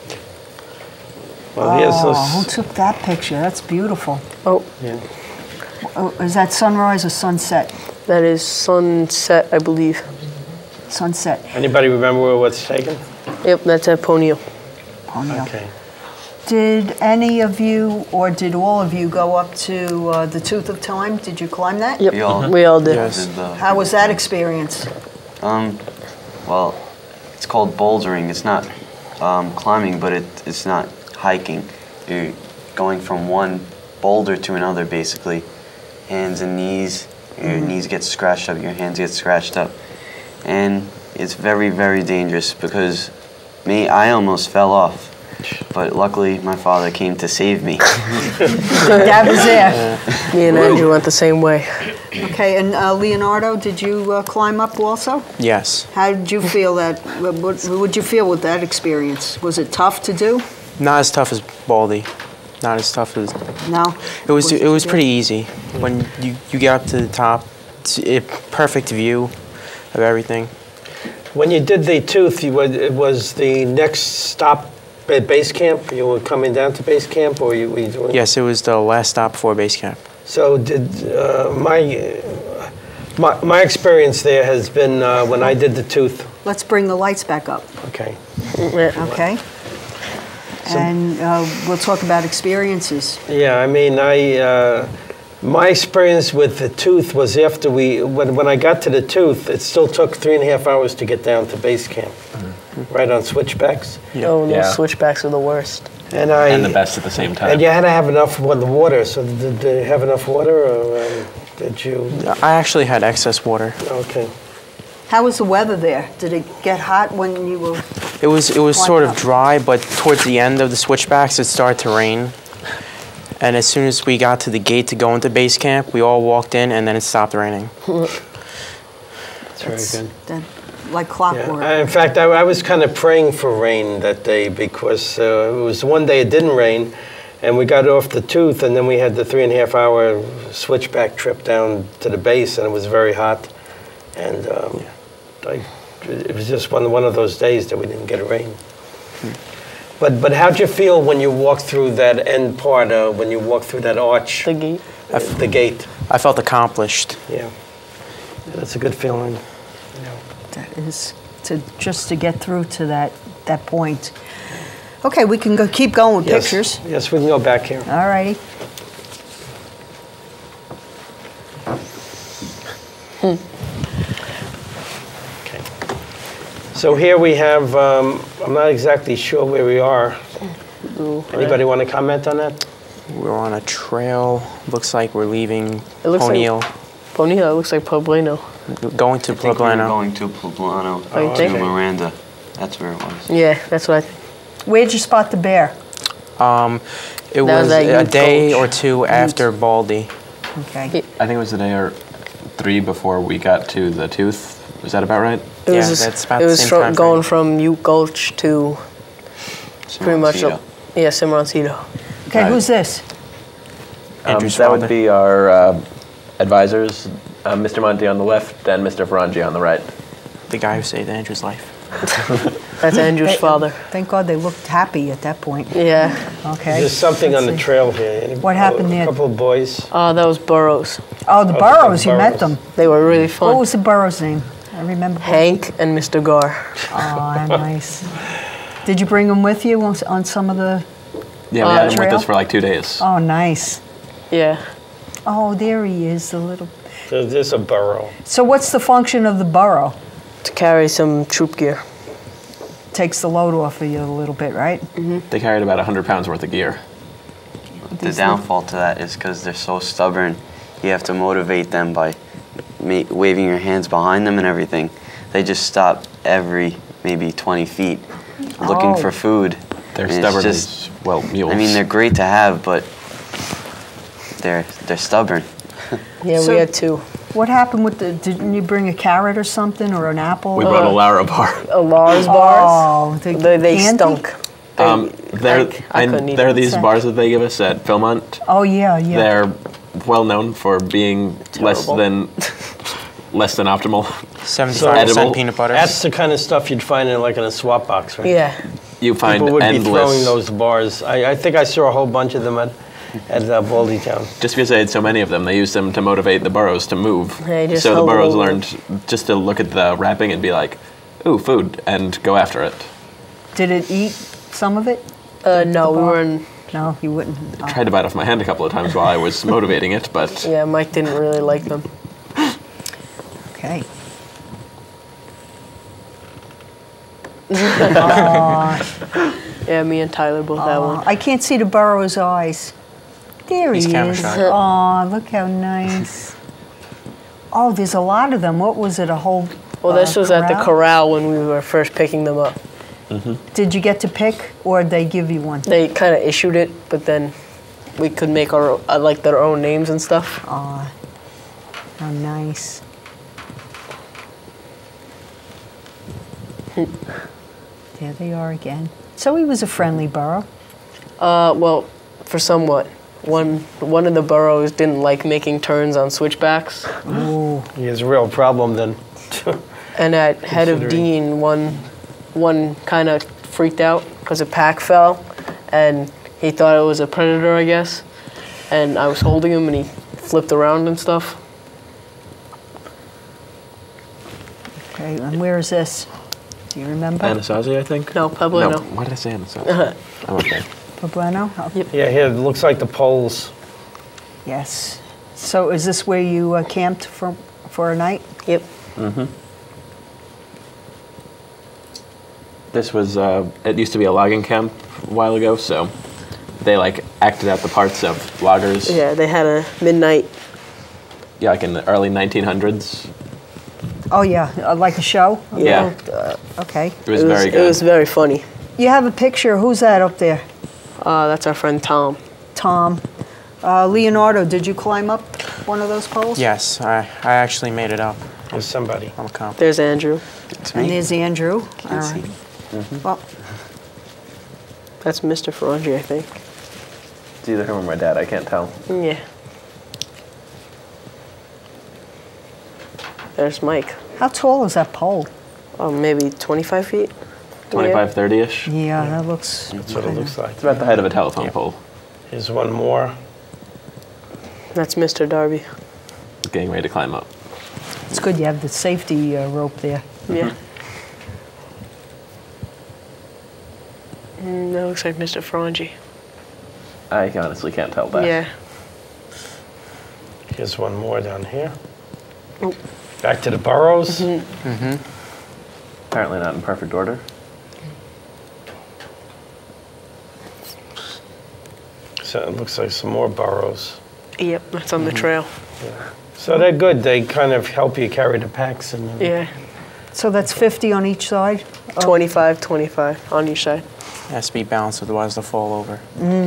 S2: Well, here's
S1: Oh, who
S2: this.
S1: took that picture? That's beautiful.
S6: Oh,
S2: Yeah.
S1: Oh, is that sunrise or sunset?
S6: that is sunset, I believe.
S1: Sunset.
S2: Anybody remember where it was taken?
S6: Yep, that's at Poniel.
S1: Poniel.
S2: Okay.
S1: Did any of you, or did all of you, go up to uh, the Tooth of Time? Did you climb that?
S6: Yep,
S4: We all-
S6: we all did.
S3: Yes.
S4: Did the-
S1: How was that experience?
S4: Um, well, it's called bouldering. It's not um, climbing, but it, it's not hiking. You're going from one boulder to another, basically. Hands and knees. Your knees get scratched up, your hands get scratched up. And it's very, very dangerous because me, I almost fell off. But luckily, my father came to save me.
S1: Dad was there.
S6: Me and Andrew went the same way.
S1: Okay, and uh, Leonardo, did you uh, climb up also?
S3: Yes.
S1: How did you feel that? What what would you feel with that experience? Was it tough to do?
S3: Not as tough as Baldy. Not as tough as.
S1: No.
S3: It was.
S1: Was
S3: It was
S1: good?
S3: pretty easy. When you you get up to the top, it's a perfect view of everything.
S2: When you did the tooth, you would, it was the next stop at base camp? You were coming down to base camp, or you were you doing?
S3: Yes, it was the last stop before base camp.
S2: So did uh, my, uh, my my experience there has been uh, when I did the tooth.
S1: Let's bring the lights back up.
S2: Okay.
S6: Yeah.
S1: Okay. And uh, we'll talk about experiences.
S2: Yeah, I mean, I uh, my experience with the tooth was after we when when I got to the tooth, it still took three and a half hours to get down to base camp, right on switchbacks.
S6: Oh, those
S5: Yeah.
S6: switchbacks are the worst.
S2: And I
S5: And the best at the same time.
S2: And you had to have enough with the water. So did they have enough water, or um, did you?
S3: I actually had excess water.
S2: Okay.
S1: How was the weather there? Did it get hot when you were?
S3: It was it was
S1: Why
S3: sort of
S1: not?
S3: dry, but towards the end of the switchbacks, it started to rain. And as soon as we got to the gate to go into base camp, we all walked in, and then it stopped raining.
S2: That's very good.
S1: That, like clockwork.
S2: Yeah. I- In fact, I, I was kind of praying for rain that day because uh, it was one day it didn't rain, and we got off the tooth, and then we had the three and a half hour switchback trip down to the base, and it was very hot, and um, I, it was just one one of those days that we didn't get rain. But but how'd you feel when you walked through that end part? Uh, when you walked through that arch?
S6: The gate.
S2: Uh, the gate.
S3: I felt accomplished.
S2: Yeah. Yeah, that's a good feeling.
S1: That is to just to get through to that that point. Okay, we can go keep going with
S2: Yes.
S1: pictures.
S2: Yes, we can go back here.
S1: All righty.
S2: Okay. So here we have, um, I'm not exactly sure where we are.
S6: Ooh,
S2: Anybody want to comment on that?
S3: We're on a trail. Looks like we're leaving
S6: It looks
S3: O'Neill,
S6: like Bonilla. It looks like Poblano.
S3: going to
S4: I think we were
S3: Poblano.
S4: going to Poblano,
S6: Oh, you
S4: to
S6: think?
S4: Miranda. That's where it was.
S6: Yeah, that's what I think.
S1: Where'd you spot the bear?
S3: Um, it
S6: That was
S3: was
S6: at
S3: a
S6: Youth
S3: day
S6: Gulch.
S3: or two after Baldy.
S1: Okay.
S5: I think it was the day or three before we got to the tooth. Was that about right?
S6: It
S3: Yeah,
S6: was just-
S3: that's about
S6: it
S3: the
S6: was
S3: same
S6: from
S3: time
S6: going
S3: frame.
S6: from Ute Gulch to pretty much,
S4: Simoncito.
S6: yeah, Cimarroncito.
S1: Okay,
S5: Right.
S1: who's this?
S5: Um,
S3: Andrew's
S5: that
S3: father.
S5: would be our uh, advisors, uh, Mister Monti on the left and Mister Ferrangi on the right.
S3: The guy who saved Andrew's life.
S6: That's Andrew's
S1: They-
S6: father.
S1: Thank God they looked happy at that point.
S6: Yeah.
S1: Okay.
S2: There's something
S1: Let's
S2: on the
S1: see.
S2: trail here. Any-
S1: What happened there?
S2: A couple of boys.
S6: Oh, that was Burroughs.
S1: Oh, the
S2: Oh, the
S1: Burrows, you met
S2: Burrows.
S1: them.
S6: They were really fun.
S1: What was the Burrows' name? I remember.
S6: Hank and Mister Gar.
S1: Oh, nice. Did you bring them with you on, on some of the...
S5: Yeah, we
S6: Uh,
S5: had him with
S1: trail?
S5: us for like two days.
S1: Oh, nice.
S6: Yeah.
S1: Oh, there he is, the little...
S2: There's there's a burrow.
S1: So what's the function of the burrow?
S6: To carry some troop gear.
S1: Takes the load off of you a little bit, right?
S5: They carried about one hundred pounds worth of gear.
S4: The downfall to that is because they're so stubborn. You have to motivate them by ma waving your hands behind them and everything. They just stop every maybe twenty feet looking
S1: Oh.
S4: for food.
S5: They're
S4: And it's
S5: stubborn
S4: just-
S5: as, well, mules.
S4: I mean, they're great to have, but they're they're stubborn.
S6: Yeah,
S1: So-
S6: we had two.
S1: What happened with the... Didn't you bring a carrot or something, or an apple?
S5: we brought a
S6: Uh,
S5: Lara bar.
S6: Uh, Lars bars.
S1: Oh, the
S6: They, they
S1: candy?
S6: stunk. They-
S5: Um, there,
S6: I, I
S5: and
S6: couldn't eat
S5: there are
S6: them.
S5: these bars that they give us at Philmont.
S1: Oh, yeah, yeah.
S5: They're well known for being less
S6: Terrible.
S5: than less than optimal.
S3: seventy-five
S5: edible.
S3: percent peanut butter.
S2: That's the kind of stuff you'd find in like in a swap box, right?
S6: Yeah.
S5: You find
S2: People would
S5: endless.
S2: be throwing those bars. I, I think I saw a whole bunch of them at, at uh, Baldy Town.
S5: Just because they had so many of them, they used them to motivate the burros to move.
S6: They just
S5: so the
S6: held
S5: burros
S6: over.
S5: learned just to look at the wrapping and be like, "Ooh, food," and go after it.
S1: Did it eat some of it?
S6: Uh, no, we
S1: bar?
S6: were in.
S1: No, you wouldn't. Oh.
S5: Tried to bite off my hand a couple of times while I was motivating it, but
S6: Yeah, Mike didn't really like them.
S1: Okay. Aw,
S6: Yeah, me and Tyler both had
S1: aw.
S6: one.
S1: I can't see the burrow's eyes. There he
S3: He's camera
S1: is.
S3: shy.
S1: Aw, look how nice. Oh, there's a lot of them. What was it, a whole
S6: Well, this
S1: uh,
S6: was at the corral when we were first picking them up.
S1: Did you get to pick, or did they give you one?
S6: They kind of issued it, but then we could make our uh, like their own names and stuff.
S1: Aw, how nice. There they are again. So he was a friendly burrow.
S6: Uh, well, for somewhat. One one of the burrows didn't like making turns on switchbacks,
S1: Ooh.
S2: He has a real problem then.
S6: and at head of
S2: Considering-
S6: Dean, one one kind of freaked out because a pack fell, and he thought it was a predator, I guess. And I was holding him, and he flipped around and stuff.
S1: Okay, and where is this? Do you remember?
S5: Anasazi, I think.
S6: No, Pablo,
S5: no.
S6: no.
S5: Why did I say Anasazi? I'm okay.
S1: Poblano? Oh,
S2: Yeah, here, it looks like the poles.
S1: yes. So is this where you uh, camped for, for a night?
S6: Yep.
S5: This was, uh, it used to be a logging camp a while ago, so they like acted out the parts of loggers.
S6: Yeah, they had a midnight.
S5: Yeah, like in the early nineteen hundreds.
S1: Oh, yeah, uh, like a show? A
S5: Yeah.
S1: little, uh, okay.
S5: It was
S6: it
S5: very
S6: was,
S5: good.
S6: It was very funny.
S1: You have a picture. Who's that up there?
S6: Uh, that's our friend Tom.
S1: Tom. Uh, Leonardo, did you climb up one of those poles?
S3: Yes, I, I actually made it up.
S2: There's somebody.
S3: I'm a comp.
S6: There's Andrew.
S4: It's
S1: And
S4: me.
S1: there's Andrew.
S4: Can't
S1: All
S4: see.
S1: right. Well,
S6: That's Mister Ferrangi, I think.
S5: It's either him or my dad, I can't tell.
S6: Yeah. There's Mike.
S1: how tall is that pole?
S6: Oh, maybe twenty-five feet?
S5: twenty-five, thirty-ish.
S1: Yeah, that looks...
S2: That's what it looks like.
S5: It's about the height of a telephone pole.
S2: Here's one more.
S6: That's Mister Darby.
S5: Getting ready to climb up.
S1: It's good you have the safety uh, rope there.
S6: Yeah. Mm, that looks like Mister Ferrangi.
S5: I honestly can't tell that.
S6: Yeah.
S2: Here's one more down here.
S6: Oh.
S2: Back to the burrows.
S1: Mm-hmm.
S5: apparently not in perfect order.
S2: So it looks like some more burrows.
S6: Yep, that's on the trail.
S2: So they're good. They kind of help you carry the packs. And
S6: Yeah,
S1: So that's fifty on each side?
S6: twenty-five, twenty-five on each side.
S3: It has to be balanced, otherwise they'll fall over.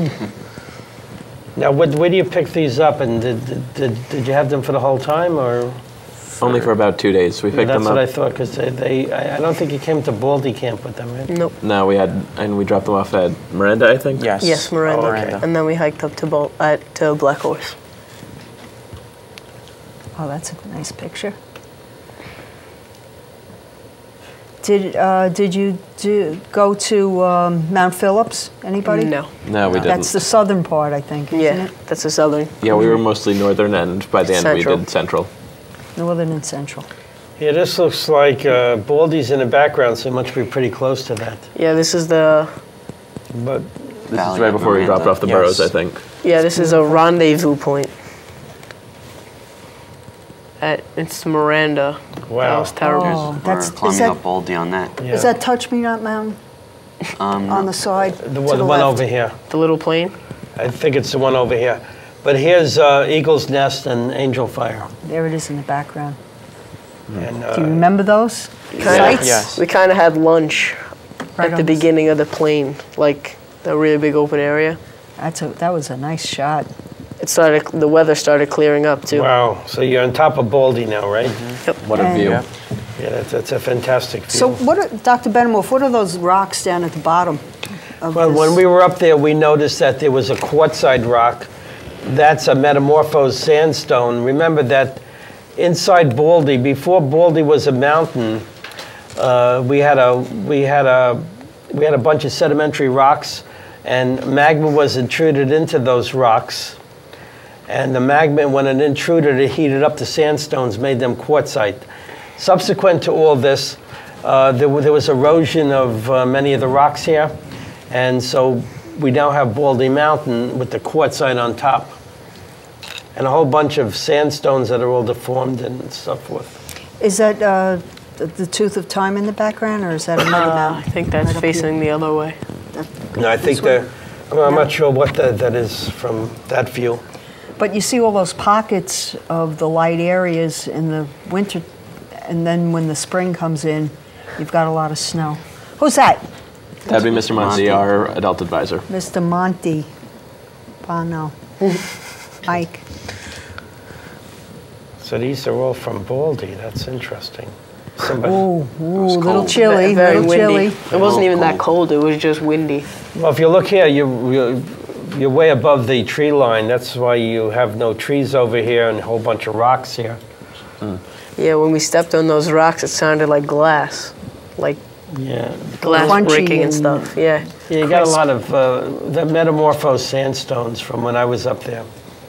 S2: Now, where, where do you pick these up? And did, did, did you have them for the whole time, or?
S5: Only for about two days. We picked
S2: That's
S5: them
S2: what I
S5: up.
S2: thought, because they, they, I I don't think you came to Baldy camp with them, right?
S6: Nope.
S5: No, we had, and we dropped them off at Miranda, I think.
S3: Yes.
S6: Yes, Miranda.
S2: Oh, okay.
S6: And then we hiked up to Bol- uh, to Black Horse.
S1: Oh, that's a nice picture. Did, uh, did you do, go to um, Mount Phillips? Anybody?
S6: No.
S5: No, we didn't.
S1: That's the southern part, I think, isn't
S6: Yeah,
S1: it?
S6: that's the southern.
S5: Yeah, we were mostly northern, and by the end
S6: Central.
S5: we did central.
S1: Northern and central.
S2: Yeah, this looks like uh, Baldy's in the background, so it must be pretty close to that.
S6: Yeah, this is the
S2: But
S5: This
S4: Valley
S5: is right
S4: of
S5: before we dropped
S4: Miranda.
S5: off the
S3: Yes.
S5: burrows, I think.
S6: yeah, this is a rendezvous point. At it's Miranda. That
S2: wow.
S6: was terrible.
S1: Oh,
S4: We're
S1: that's,
S4: climbing
S1: is that,
S4: up Baldy on that.
S2: Yeah.
S1: is that Touch Me Not Mountain
S4: Um,
S1: on the side?
S2: The
S1: to
S2: one, the one
S1: left?
S2: over here.
S6: The little plane.
S2: I think it's the one over here. But here's uh, Eagle's Nest and Angel Fire.
S1: There it is in the background.
S2: And,
S1: Do you
S2: uh,
S1: remember those
S6: Kinda-
S1: sites?
S3: Yes.
S6: We kind of had lunch
S1: Right
S6: at the
S1: on the-
S6: beginning of the plane, like the really big open area.
S1: That's a, that was a nice shot.
S6: It started. The weather started clearing up too.
S2: wow. So you're on top of Baldy now, right?
S5: What a
S1: And-
S5: view.
S3: Yeah.
S2: Yeah, that's, that's a fantastic view.
S1: So what, are, Doctor Benimoff, what are those rocks down at the bottom of
S2: Well,
S1: this?
S2: when we were up there, we noticed that there was a quartzite rock. That's a metamorphosed sandstone. Remember that inside Baldy, before Baldy was a mountain, uh, we had a we had a we had a bunch of sedimentary rocks, and magma was intruded into those rocks. And the magma, when it intruded, it heated up the sandstones, made them quartzite. Subsequent to all this, uh, there, wa- there was erosion of uh, many of the rocks here, and so we now have Baldy Mountain with the quartzite on top, and a whole bunch of sandstones that are all deformed and so forth.
S1: Is that uh, the, the Tooth of Time in the background, or is that another
S6: Uh, I
S1: mountain?
S6: think that's
S1: Right up here.
S6: facing the other way.
S2: No, I think
S1: way?
S2: the, I'm I'm not sure what that, that is from that view.
S1: But you see all those pockets of the light areas in the winter, and then when the spring comes in, you've got a lot of snow. Who's that?
S5: That'd be Mister Monty,
S4: Monty.
S5: our adult advisor.
S1: Mister Monty. Bono. Mike.
S2: So these are all from Baldy. That's interesting. Somebody,
S1: Ooh, ooh,
S4: was
S1: little
S4: cold.
S1: chilly,
S6: Very
S1: little
S6: windy.
S1: chilly.
S6: It wasn't
S4: little
S6: even that
S4: cold.
S6: cold. It was just windy.
S2: well, if you look here, you, you, you're way above the tree line. That's why you have no trees over here and a whole bunch of rocks here.
S6: Yeah, when we stepped on those rocks, it sounded like glass, like
S2: Yeah.
S6: glass
S1: Crunchy
S6: breaking and
S1: and-
S6: stuff. Yeah.
S2: Yeah, you got a
S6: Crisp.
S2: lot of uh, the metamorphosed sandstones from when I was up there.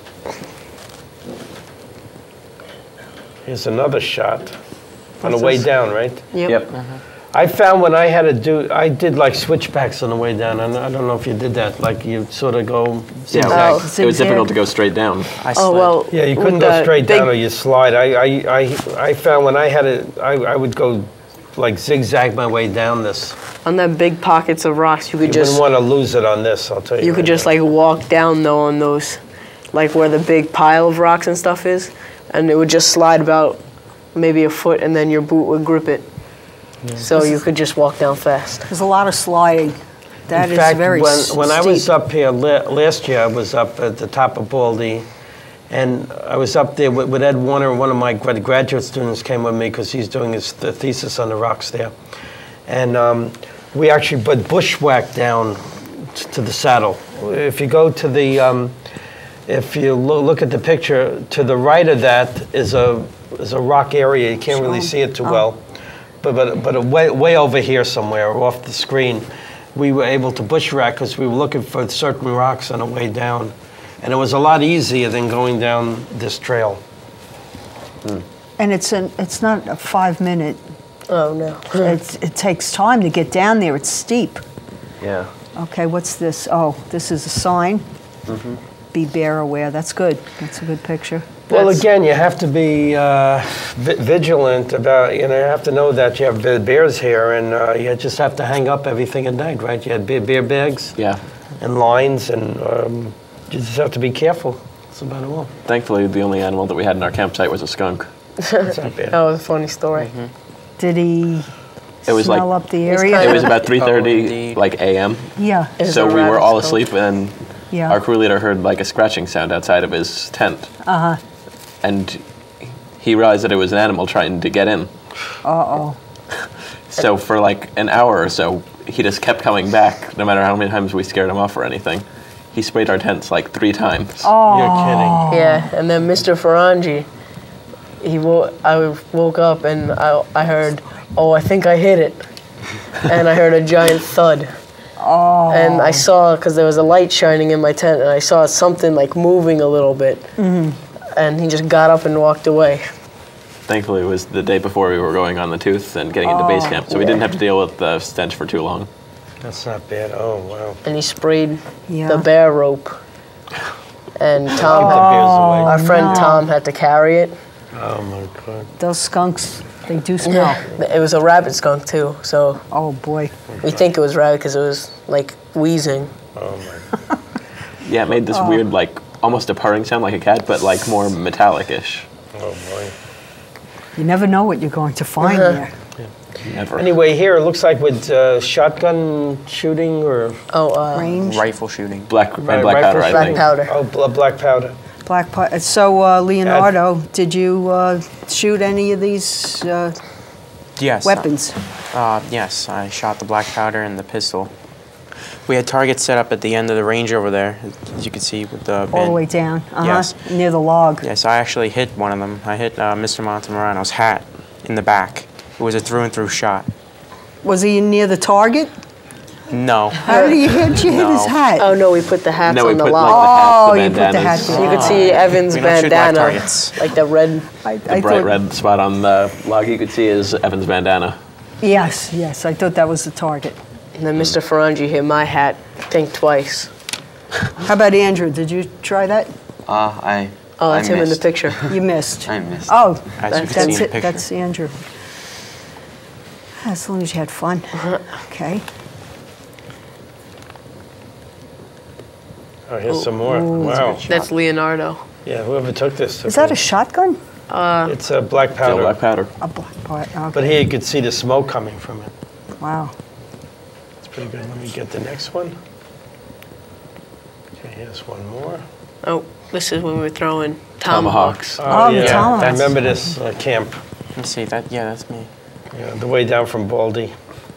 S2: Here's another shot on the
S6: What's
S2: way
S6: this?
S2: down, right?
S6: Yep.
S5: Yep.
S2: I found when I had to do, I did like switchbacks on the way down, and I don't know if you did that, like you sort of go zigzag.
S5: Yeah,
S6: Oh,
S5: it was
S1: zigzag.
S5: difficult to go straight down.
S3: I
S6: Oh
S3: slid.
S6: well.
S2: Yeah, you
S6: with
S2: couldn't go
S6: the
S2: straight
S6: big-
S2: down or you slide. I, I, I, I found when I had it, I, I would go like zigzag my way down this.
S6: On that big pockets of rocks, you could
S2: You
S6: just
S2: wouldn't want to lose it on this, I'll tell you.
S6: you could
S2: right
S6: just
S2: now.
S6: like walk down though on those, like where the big pile of rocks and stuff is, and it would just slide about maybe a foot, and then your boot would grip it. So you could just walk down fast.
S1: There's a lot of sliding. That
S2: In
S1: is
S2: fact,
S1: very
S2: when,
S1: s-
S2: when I was
S1: steep.
S2: up here la- last year, I was up at the top of Baldy, and I was up there with, with Ed Warner. One of my grad- graduate students came with me because he's doing his th- thesis on the rocks there, and um, we actually but bushwhacked down t- to the saddle. If you go to the, um, if you lo- look at the picture to the right of that is a is a rock area. You can't really see it too well. But, but, but way, way over here somewhere, off the screen, we were able to bushwhack because we were looking for certain rocks on the way down. And it was a lot easier than going down this trail.
S1: And it's an, it's not a five minute,
S6: Oh no.
S1: it's, it takes time to get down there, it's steep.
S2: Yeah.
S1: Okay, what's this? Oh, this is a sign. Be bear aware, that's good, that's a good picture.
S2: Well,
S6: That's-
S2: again, you have to be uh, vi- vigilant about, you know, you have to know that you have be- bears here, and uh, you just have to hang up everything at night, right? You had bear, bear bags
S5: Yeah.
S2: and lines, and um, you just have to be careful. That's about all.
S5: Thankfully, the only animal that we had in our campsite was a skunk.
S2: That's not bad.
S6: That was a funny story.
S1: Did he
S5: It was
S1: smell
S5: like
S1: up the
S6: It's
S1: area?
S6: kind
S5: it was about three thirty,
S3: indeed.
S5: like a m.
S1: Yeah.
S6: It's
S5: So
S6: a
S5: we were
S6: rabbit
S5: all
S6: skunk.
S5: asleep, and
S1: Yeah.
S5: our crew leader heard like a scratching sound outside of his tent,
S1: Uh-huh.
S5: and he realized that it was an animal trying to get in.
S1: Uh-oh.
S5: So for like an hour or so, he just kept coming back, no matter how many times we scared him off or anything. He sprayed our tents like three times.
S1: Oh.
S2: You're kidding.
S6: Yeah, and then Mister Ferrangi, he wo- I woke up and I, I heard, oh, I think I hit it. And I heard a giant thud.
S1: Oh.
S6: And I saw, because there was a light shining in my tent, and I saw something like moving a little bit.
S1: Mm-hmm.
S6: And he just got up and walked away.
S5: Thankfully, it was the day before we were going on the tooth and getting into base camp, so we didn't have to deal with the stench for too long.
S2: That's not bad. Oh, wow.
S6: And he sprayed
S1: Yeah.
S6: the bear rope. And
S2: Keep
S6: Tom,
S2: the
S6: had,
S2: bears away.
S6: our friend
S1: no.
S6: Tom had to carry it.
S2: Oh, my God.
S1: Those skunks, they do smell.
S6: It was a rabbit skunk too, so
S1: Oh, boy.
S6: we think it was rabbit because it was like wheezing.
S2: Oh, my.
S5: Yeah, it made this weird, like, almost a purring sound like a cat, but like more metallic-ish.
S2: Oh, boy.
S1: You never know what you're going to find there.
S5: Never.
S2: Anyway, here it looks like with uh, shotgun shooting or
S6: Oh, uh,
S1: Range.
S3: Rifle shooting.
S5: Black, and
S2: Right,
S5: black
S2: rifle
S5: powder, I
S6: black
S5: think.
S6: powder.
S2: oh, bl- black powder.
S1: Black pi- So, uh, Leonardo, did you uh, shoot any of these uh,
S3: Yes.
S1: weapons?
S3: Uh, yes, I shot the black powder and the pistol. We had targets set up at the end of the range over there, as you can see with the
S1: All the
S3: bin.
S1: way down? Uh-huh.
S3: Yes.
S1: Near the log?
S3: Yes, I actually hit one of them. I hit uh, Mister Montemorano's hat in the back. It was a through and through shot.
S1: Was he near the target?
S3: No.
S1: How did you hit, you hit his
S3: No.
S1: hat?
S6: Oh no, we put the hats
S5: No, we
S6: on the
S5: put
S6: log.
S5: like the hats,
S1: Oh,
S5: the
S1: you put the
S5: bandanas.
S1: hat
S6: So you could see Evan's
S3: We don't shoot black
S6: bandana,
S3: targets.
S6: like the red.
S1: I,
S5: The
S1: I
S5: bright
S1: thought,
S5: red spot on the log you could see is Evan's bandana.
S1: Yes, yes, I thought that was the target.
S6: And then Mister Ferrangi hit my hat, I think twice.
S1: How about Andrew? Did you try that?
S4: Uh, I.
S6: Oh, that's
S4: I
S6: him in the
S4: missed.
S6: picture.
S1: You missed.
S4: I missed.
S1: Oh,
S3: As you can see
S1: that's
S3: in the
S1: it.
S3: picture.
S1: That's Andrew. As long as you had fun. Okay.
S2: Oh, here's some more. Wow.
S6: That's Leonardo.
S2: Yeah, whoever took this.
S1: Is that a shotgun?
S2: It's a black
S5: Still
S2: powder.
S5: black powder.
S1: A black part. Okay.
S2: But here you could see the smoke coming from it.
S1: Wow.
S2: It's pretty good. Let me get the next one. Okay, here's one more.
S6: Oh, this is when we were throwing tomahawks.
S5: Tomahawks.
S1: Oh, the
S2: yeah.
S1: tomahawks.
S2: I remember this uh, camp.
S3: Let's see that. Yeah, that's me.
S2: Yeah, the way down from Baldy.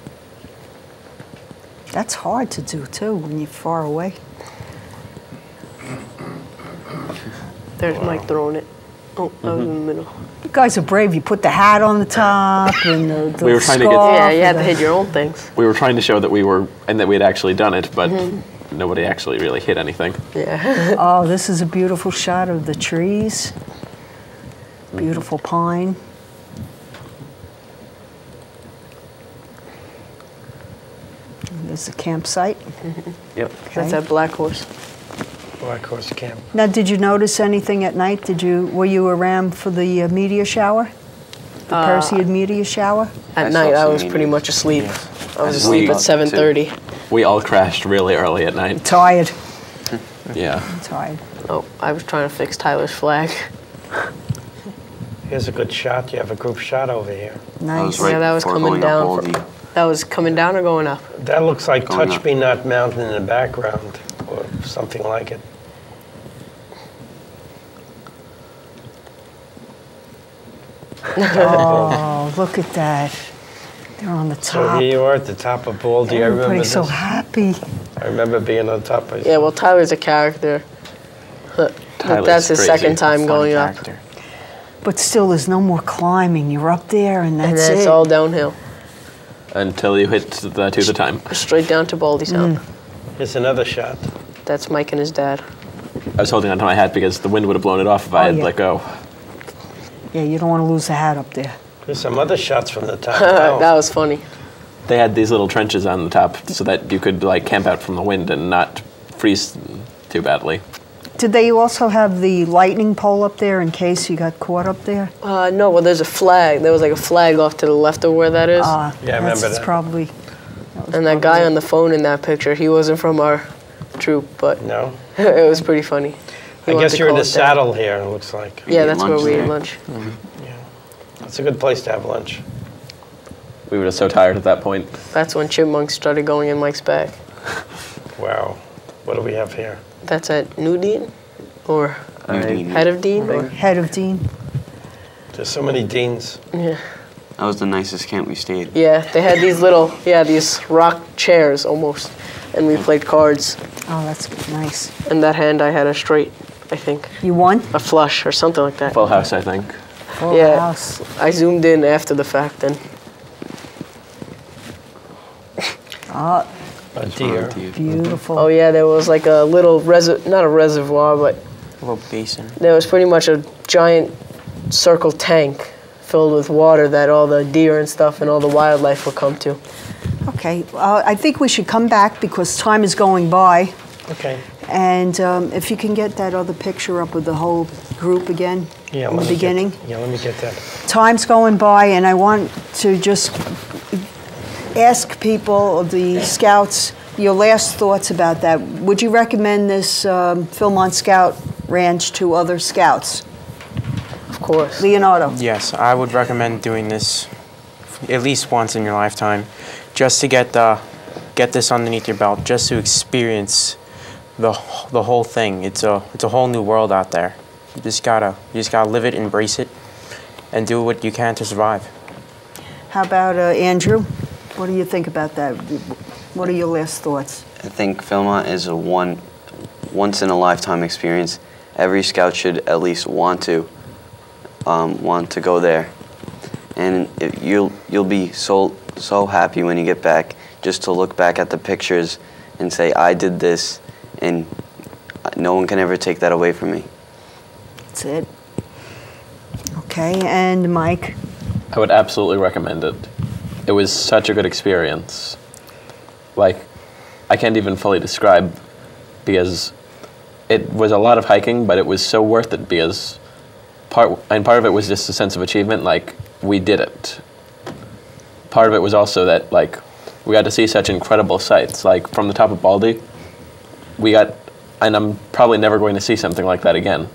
S1: That's hard to do too when you're far away.
S6: There's Mike throwing it. Oh, that was in the middle.
S1: You guys are brave. You put the hat on the top and the, the
S5: We were trying to get-
S1: scarf
S6: Yeah, you had
S1: and
S6: to
S1: the-
S6: hit your own things.
S5: We were trying to show that we were, and that we had actually done it, but nobody actually really hit anything.
S6: Yeah.
S1: Oh, this is a beautiful shot of the trees. Beautiful pine. And there's the campsite.
S5: Yep.
S1: Okay.
S6: That's that black horse.
S2: Black Horse Camp.
S1: Now, did you notice anything at night? Did you were you around for the uh, meteor shower? The
S6: Uh,
S1: Perseid meteor shower?
S6: At
S4: I
S6: night,
S4: saw
S6: I
S4: some
S6: was pretty
S4: meteors.
S6: much asleep. I was
S4: I
S6: asleep
S4: saw
S6: at seven thirty.
S5: We all crashed really early at night.
S1: Tired.
S5: Yeah.
S1: Tired.
S6: Oh, I was trying to fix Tyler's flag.
S2: Here's a good shot. You have a group shot over here.
S4: That
S1: Nice.
S4: was right
S6: Yeah, that was
S4: before
S6: coming
S4: going up
S6: down
S4: Baldy.
S6: for- That was coming down or going up?
S2: That looks like
S4: Going
S2: Touch
S4: up.
S2: Me Not Mountain in the background, or something like it.
S1: Oh, look at that. They're on the
S2: So
S1: top.
S2: here you are at the top of Baldy. I remember
S1: Everybody's
S2: this.
S1: so happy.
S2: I remember being on top of
S6: Yeah, well, Tyler's a character. But
S5: Tyler's
S6: that's his
S5: crazy.
S6: second time
S3: Funny
S6: going up.
S3: character.
S1: But still, there's no more climbing. You're up there, and
S6: And
S1: that's
S6: then it's
S1: it.
S6: all downhill.
S5: Until you hit the tooth of time.
S6: Straight down to Baldy's house.
S2: Here's another shot.
S6: That's Mike and his dad.
S5: I was holding onto my hat because the wind would have blown it off if I
S1: Oh,
S5: had
S1: yeah.
S5: let go.
S1: Yeah, you don't want to lose the hat up there.
S2: There's some other shots from the top.
S6: That
S2: Wow.
S6: was funny.
S5: They had these little trenches on the top so that you could like camp out from the wind and not freeze too badly.
S1: Did they also have the lightning pole up there in case you got caught up there?
S6: Uh, no, well, there's a flag. There was like a flag off to the left of where that is.
S1: Uh,
S2: Yeah, I remember
S1: that's
S2: that.
S1: Probably. That
S6: and that guy on the phone in that picture, he wasn't from our troop, but
S2: No?
S6: it was pretty funny. He
S2: I
S6: wanted
S2: guess
S6: to
S2: you're in
S6: call
S2: the
S6: it that.
S2: saddle here, it looks like.
S6: Yeah,
S4: ate
S6: that's where
S4: lunch
S6: we ate
S4: there.
S6: lunch.
S2: It's a good place to have lunch.
S5: We were just so tired at that point.
S6: That's when chipmunks started going in Mike's bag.
S2: Wow. What do we have here?
S6: That's at New Dean? Or
S4: Dean.
S6: Head of Dean? Or?
S1: Head of Dean.
S2: There's so many deans.
S6: Yeah.
S4: That was the nicest camp we stayed.
S6: Yeah, they had these little, yeah, these rock chairs almost. And we played cards.
S1: Oh, that's nice.
S6: And that hand I had a straight, I think.
S1: You won?
S6: A flush or something like that.
S5: Full house, I think.
S1: Full
S6: yeah,
S1: house.
S6: I zoomed in after the fact and
S1: Oh,
S2: A deer.
S1: beautiful.
S6: oh yeah, there was like a little reser not a reservoir, but
S3: A little basin.
S6: there was pretty much a giant circle tank filled with water that all the deer and stuff and all the wildlife would come to.
S1: Okay, uh, I think we should come back because time is going by.
S2: Okay.
S1: And um, if you can get that other picture up with the whole group again
S2: Yeah,
S1: in
S2: let
S1: the
S2: me get-
S1: beginning.
S2: Yeah, let me get that.
S1: Time's going by, and I want to just ask people, the scouts, your last thoughts about that. Would you recommend this um, Philmont Scout Ranch to other scouts?
S6: Of course.
S1: Leonardo?
S3: Yes, I would recommend doing this at least once in your lifetime, just to get the get this underneath your belt, just to experience the the whole thing. It's a it's a whole new world out there. You just gotta you just gotta live it, embrace it, and do what you can to survive.
S1: How about uh, Andrew? What do you think about that? What are your last thoughts?
S4: I think Philmont is a one, once in a lifetime experience. Every scout should at least want to, um, want to go there, and it, you'll you'll be so so happy when you get back, just to look back at the pictures and say, I did this, and no one can ever take that away from me.
S1: That's it. Okay, and Mike?
S5: I would absolutely recommend it. It was such a good experience. Like, I can't even fully describe, because it was a lot of hiking, but it was so worth it because part and part of it was just a sense of achievement, like we did it. Part of it was also that like we got to see such incredible sights, like from the top of Baldy. We got, and I'm probably never going to see something like that again.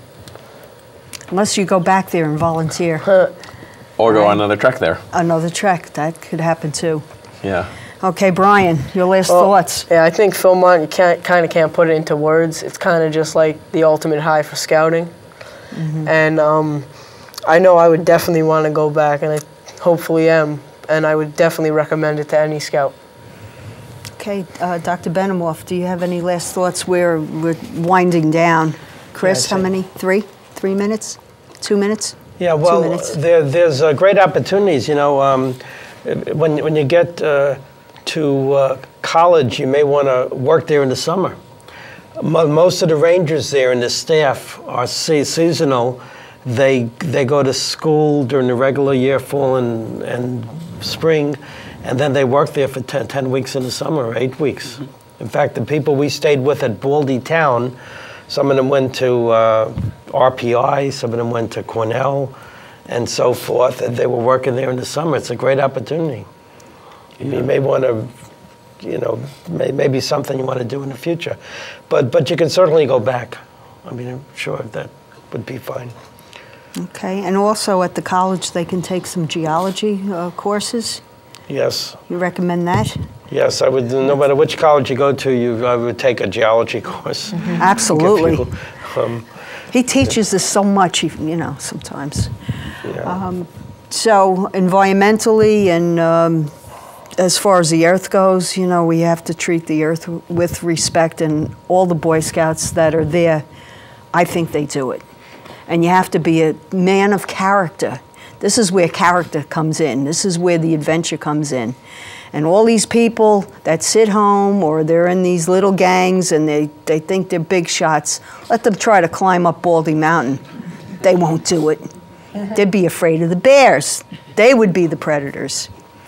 S1: Unless you go back there and volunteer.
S5: Or go
S1: Right.
S5: on another trek there.
S1: Another trek, that could happen too.
S5: Yeah.
S1: Okay, Brian, your last
S6: Well,
S1: thoughts?
S6: Yeah, I think Philmont, you can't kind of can't put it into words. It's kind of just like the ultimate high for scouting.
S1: Mm-hmm.
S6: And um, I know I would definitely want to go back, and I hopefully am. And I would definitely recommend it to any scout.
S1: Okay, uh, Doctor Benimoff, do you have any last thoughts? We're, we're winding down. Chris,
S2: Yeah,
S1: how
S2: I'd say-
S1: many? Three? Three minutes? Two minutes?
S2: Yeah,
S1: Two
S2: well,
S1: minutes.
S2: there, there's uh, great opportunities. You know, um, when when you get uh, to uh, college, you may want to work there in the summer. Mo- Most of the rangers there and the staff are se- seasonal. They they go to school during the regular year, fall and, and spring, and then they work there for ten, ten weeks in the summer, or eight weeks. In fact, the people we stayed with at Baldy Town, some of them went to uh, R P I, some of them went to Cornell, and so forth. And they were working there in the summer. It's a great opportunity. You may want to, you know, may, maybe something you want to do in the future, but but you can certainly go back. I mean, I'm sure that would be fine.
S1: Okay, and also at the college, they can take some geology uh, courses.
S2: Yes,
S1: You recommend that?
S2: yes. I would. No matter which college you go to, you I would take a geology course.
S1: Absolutely.
S2: If you, um,
S1: He teaches us so much, you know, sometimes.
S2: yeah.
S1: Um, so environmentally and um, as far as the earth goes, you know, we have to treat the earth with respect, and all the Boy Scouts that are there, I think they do it. And you have to be a man of character. This is where character comes in. This is where the adventure comes in. And all these people that sit home or they're in these little gangs and they, they think they're big shots, let them try to climb up Baldy Mountain. They won't do it. They'd be afraid of the bears. They would be the predators.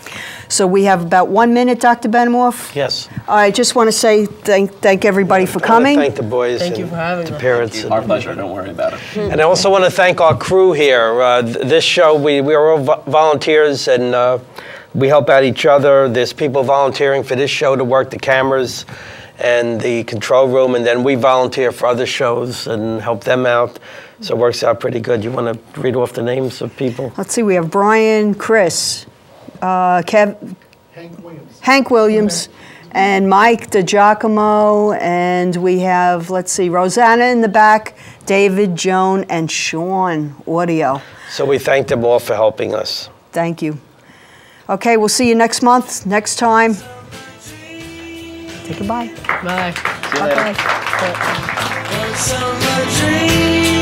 S1: So we have about one minute, Doctor Benimoff.
S2: Yes.
S1: I just want to say thank, thank everybody for coming.
S2: Thank the boys
S6: Thank
S2: and
S6: you for having
S2: the
S6: us.
S2: parents.
S5: Our
S2: and-
S5: pleasure. Don't worry about it.
S2: And I also want to thank our crew here. Uh, th- this show, we, we are all vo- volunteers, and uh, we help out each other. There's people volunteering for this show to work the cameras and the control room, and then we volunteer for other shows and help them out. So it works out pretty good. You want to read off the names of people?
S1: Let's see, we have Brian, Chris, uh, Kev,
S8: Hank Williams.
S1: Hank Williams, and Mike DiGiacomo, and we have, let's see, Rosanna in the back, David, Joan, and Sean, audio.
S2: So we thank them all for helping us.
S1: Thank you. Okay, we'll see you next month, next time. Take a bye.
S6: Bye.
S5: See you later.
S1: Bye-bye.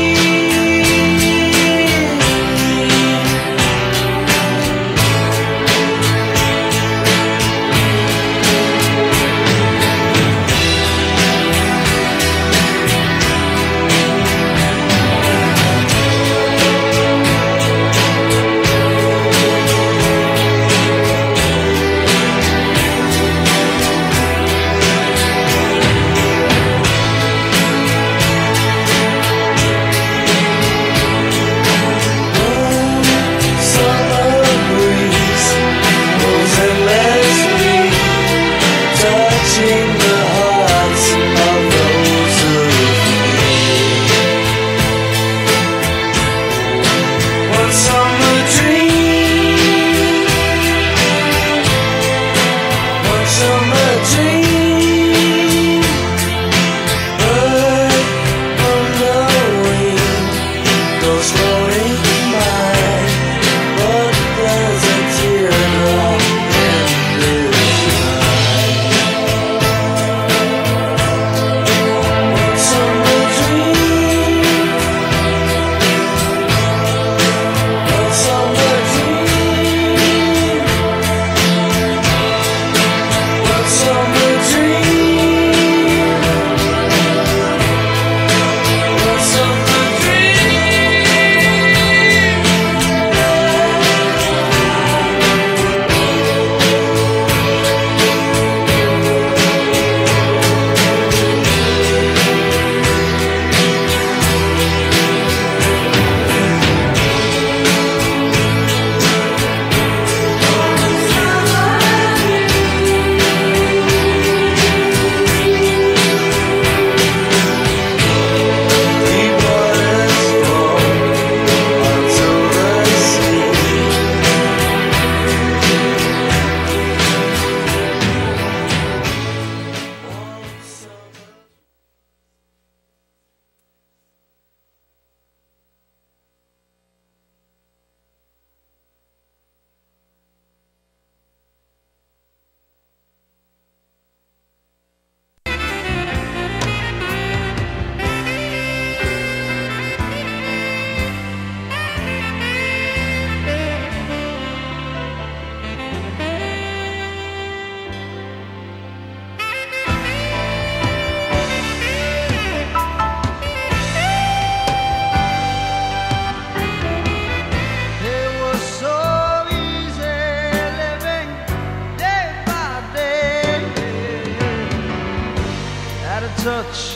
S9: touch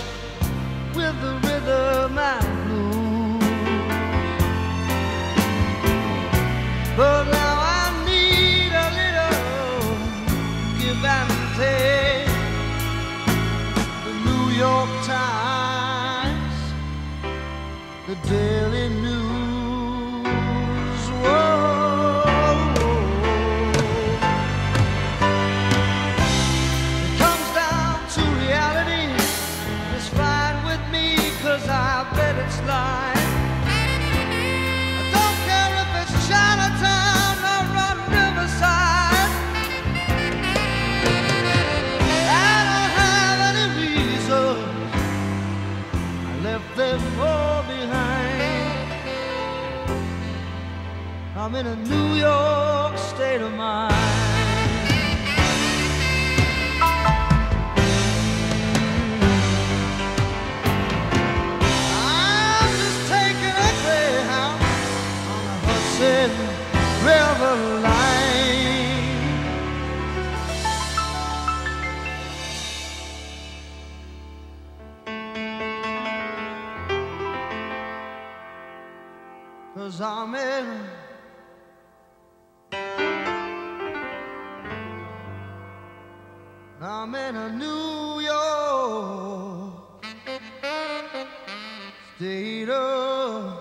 S9: with the rhythm and blues. But now I need a little give and take. The New York Times, the Daily News. Whoa. It comes down to reality. It's fine with me, 'cause I bet it's lying. I don't care if it's Chinatown or on Riverside. I don't have any reason. I left them all behind. I'm in a New York state of mind. I'm just taking a Greyhound on the Hudson River line. 'cause I'm in I'm in a New York state of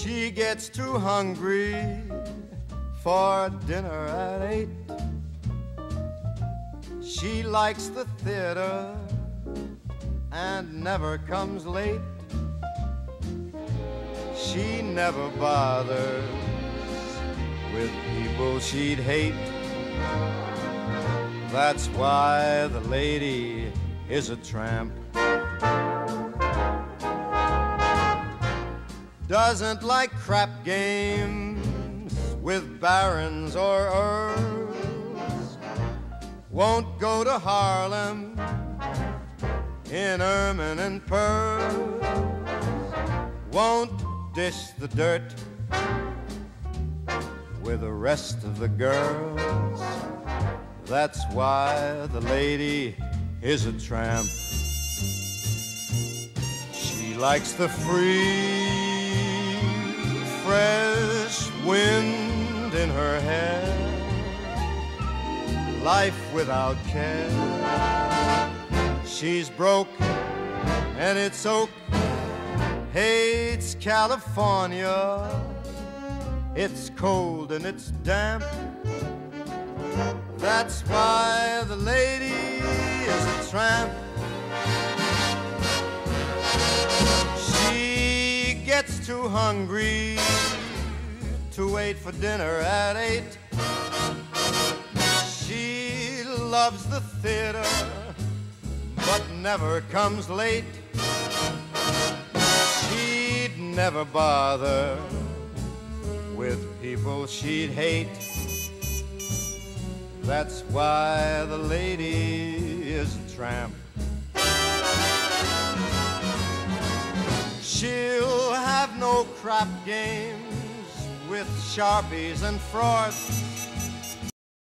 S9: She gets too hungry for dinner at eight. She likes the theater and never comes late. She never bothers with people she'd hate. That's why the lady is a tramp. Doesn't like crap games with barons or earls. Won't go to Harlem in ermine and pearls. Won't dish the dirt with the rest of the girls. That's why the lady is a tramp. She likes the free, fresh wind in her hair, life without care. She's broke and it's oak, hates California. It's cold and it's damp. That's why the lady is a tramp. She gets too hungry to wait for dinner at eight. She loves the theater but never comes late. She'd never bother with people she'd hate. That's why the lady is a tramp. She'll have no crap games with Sharpies and frauds.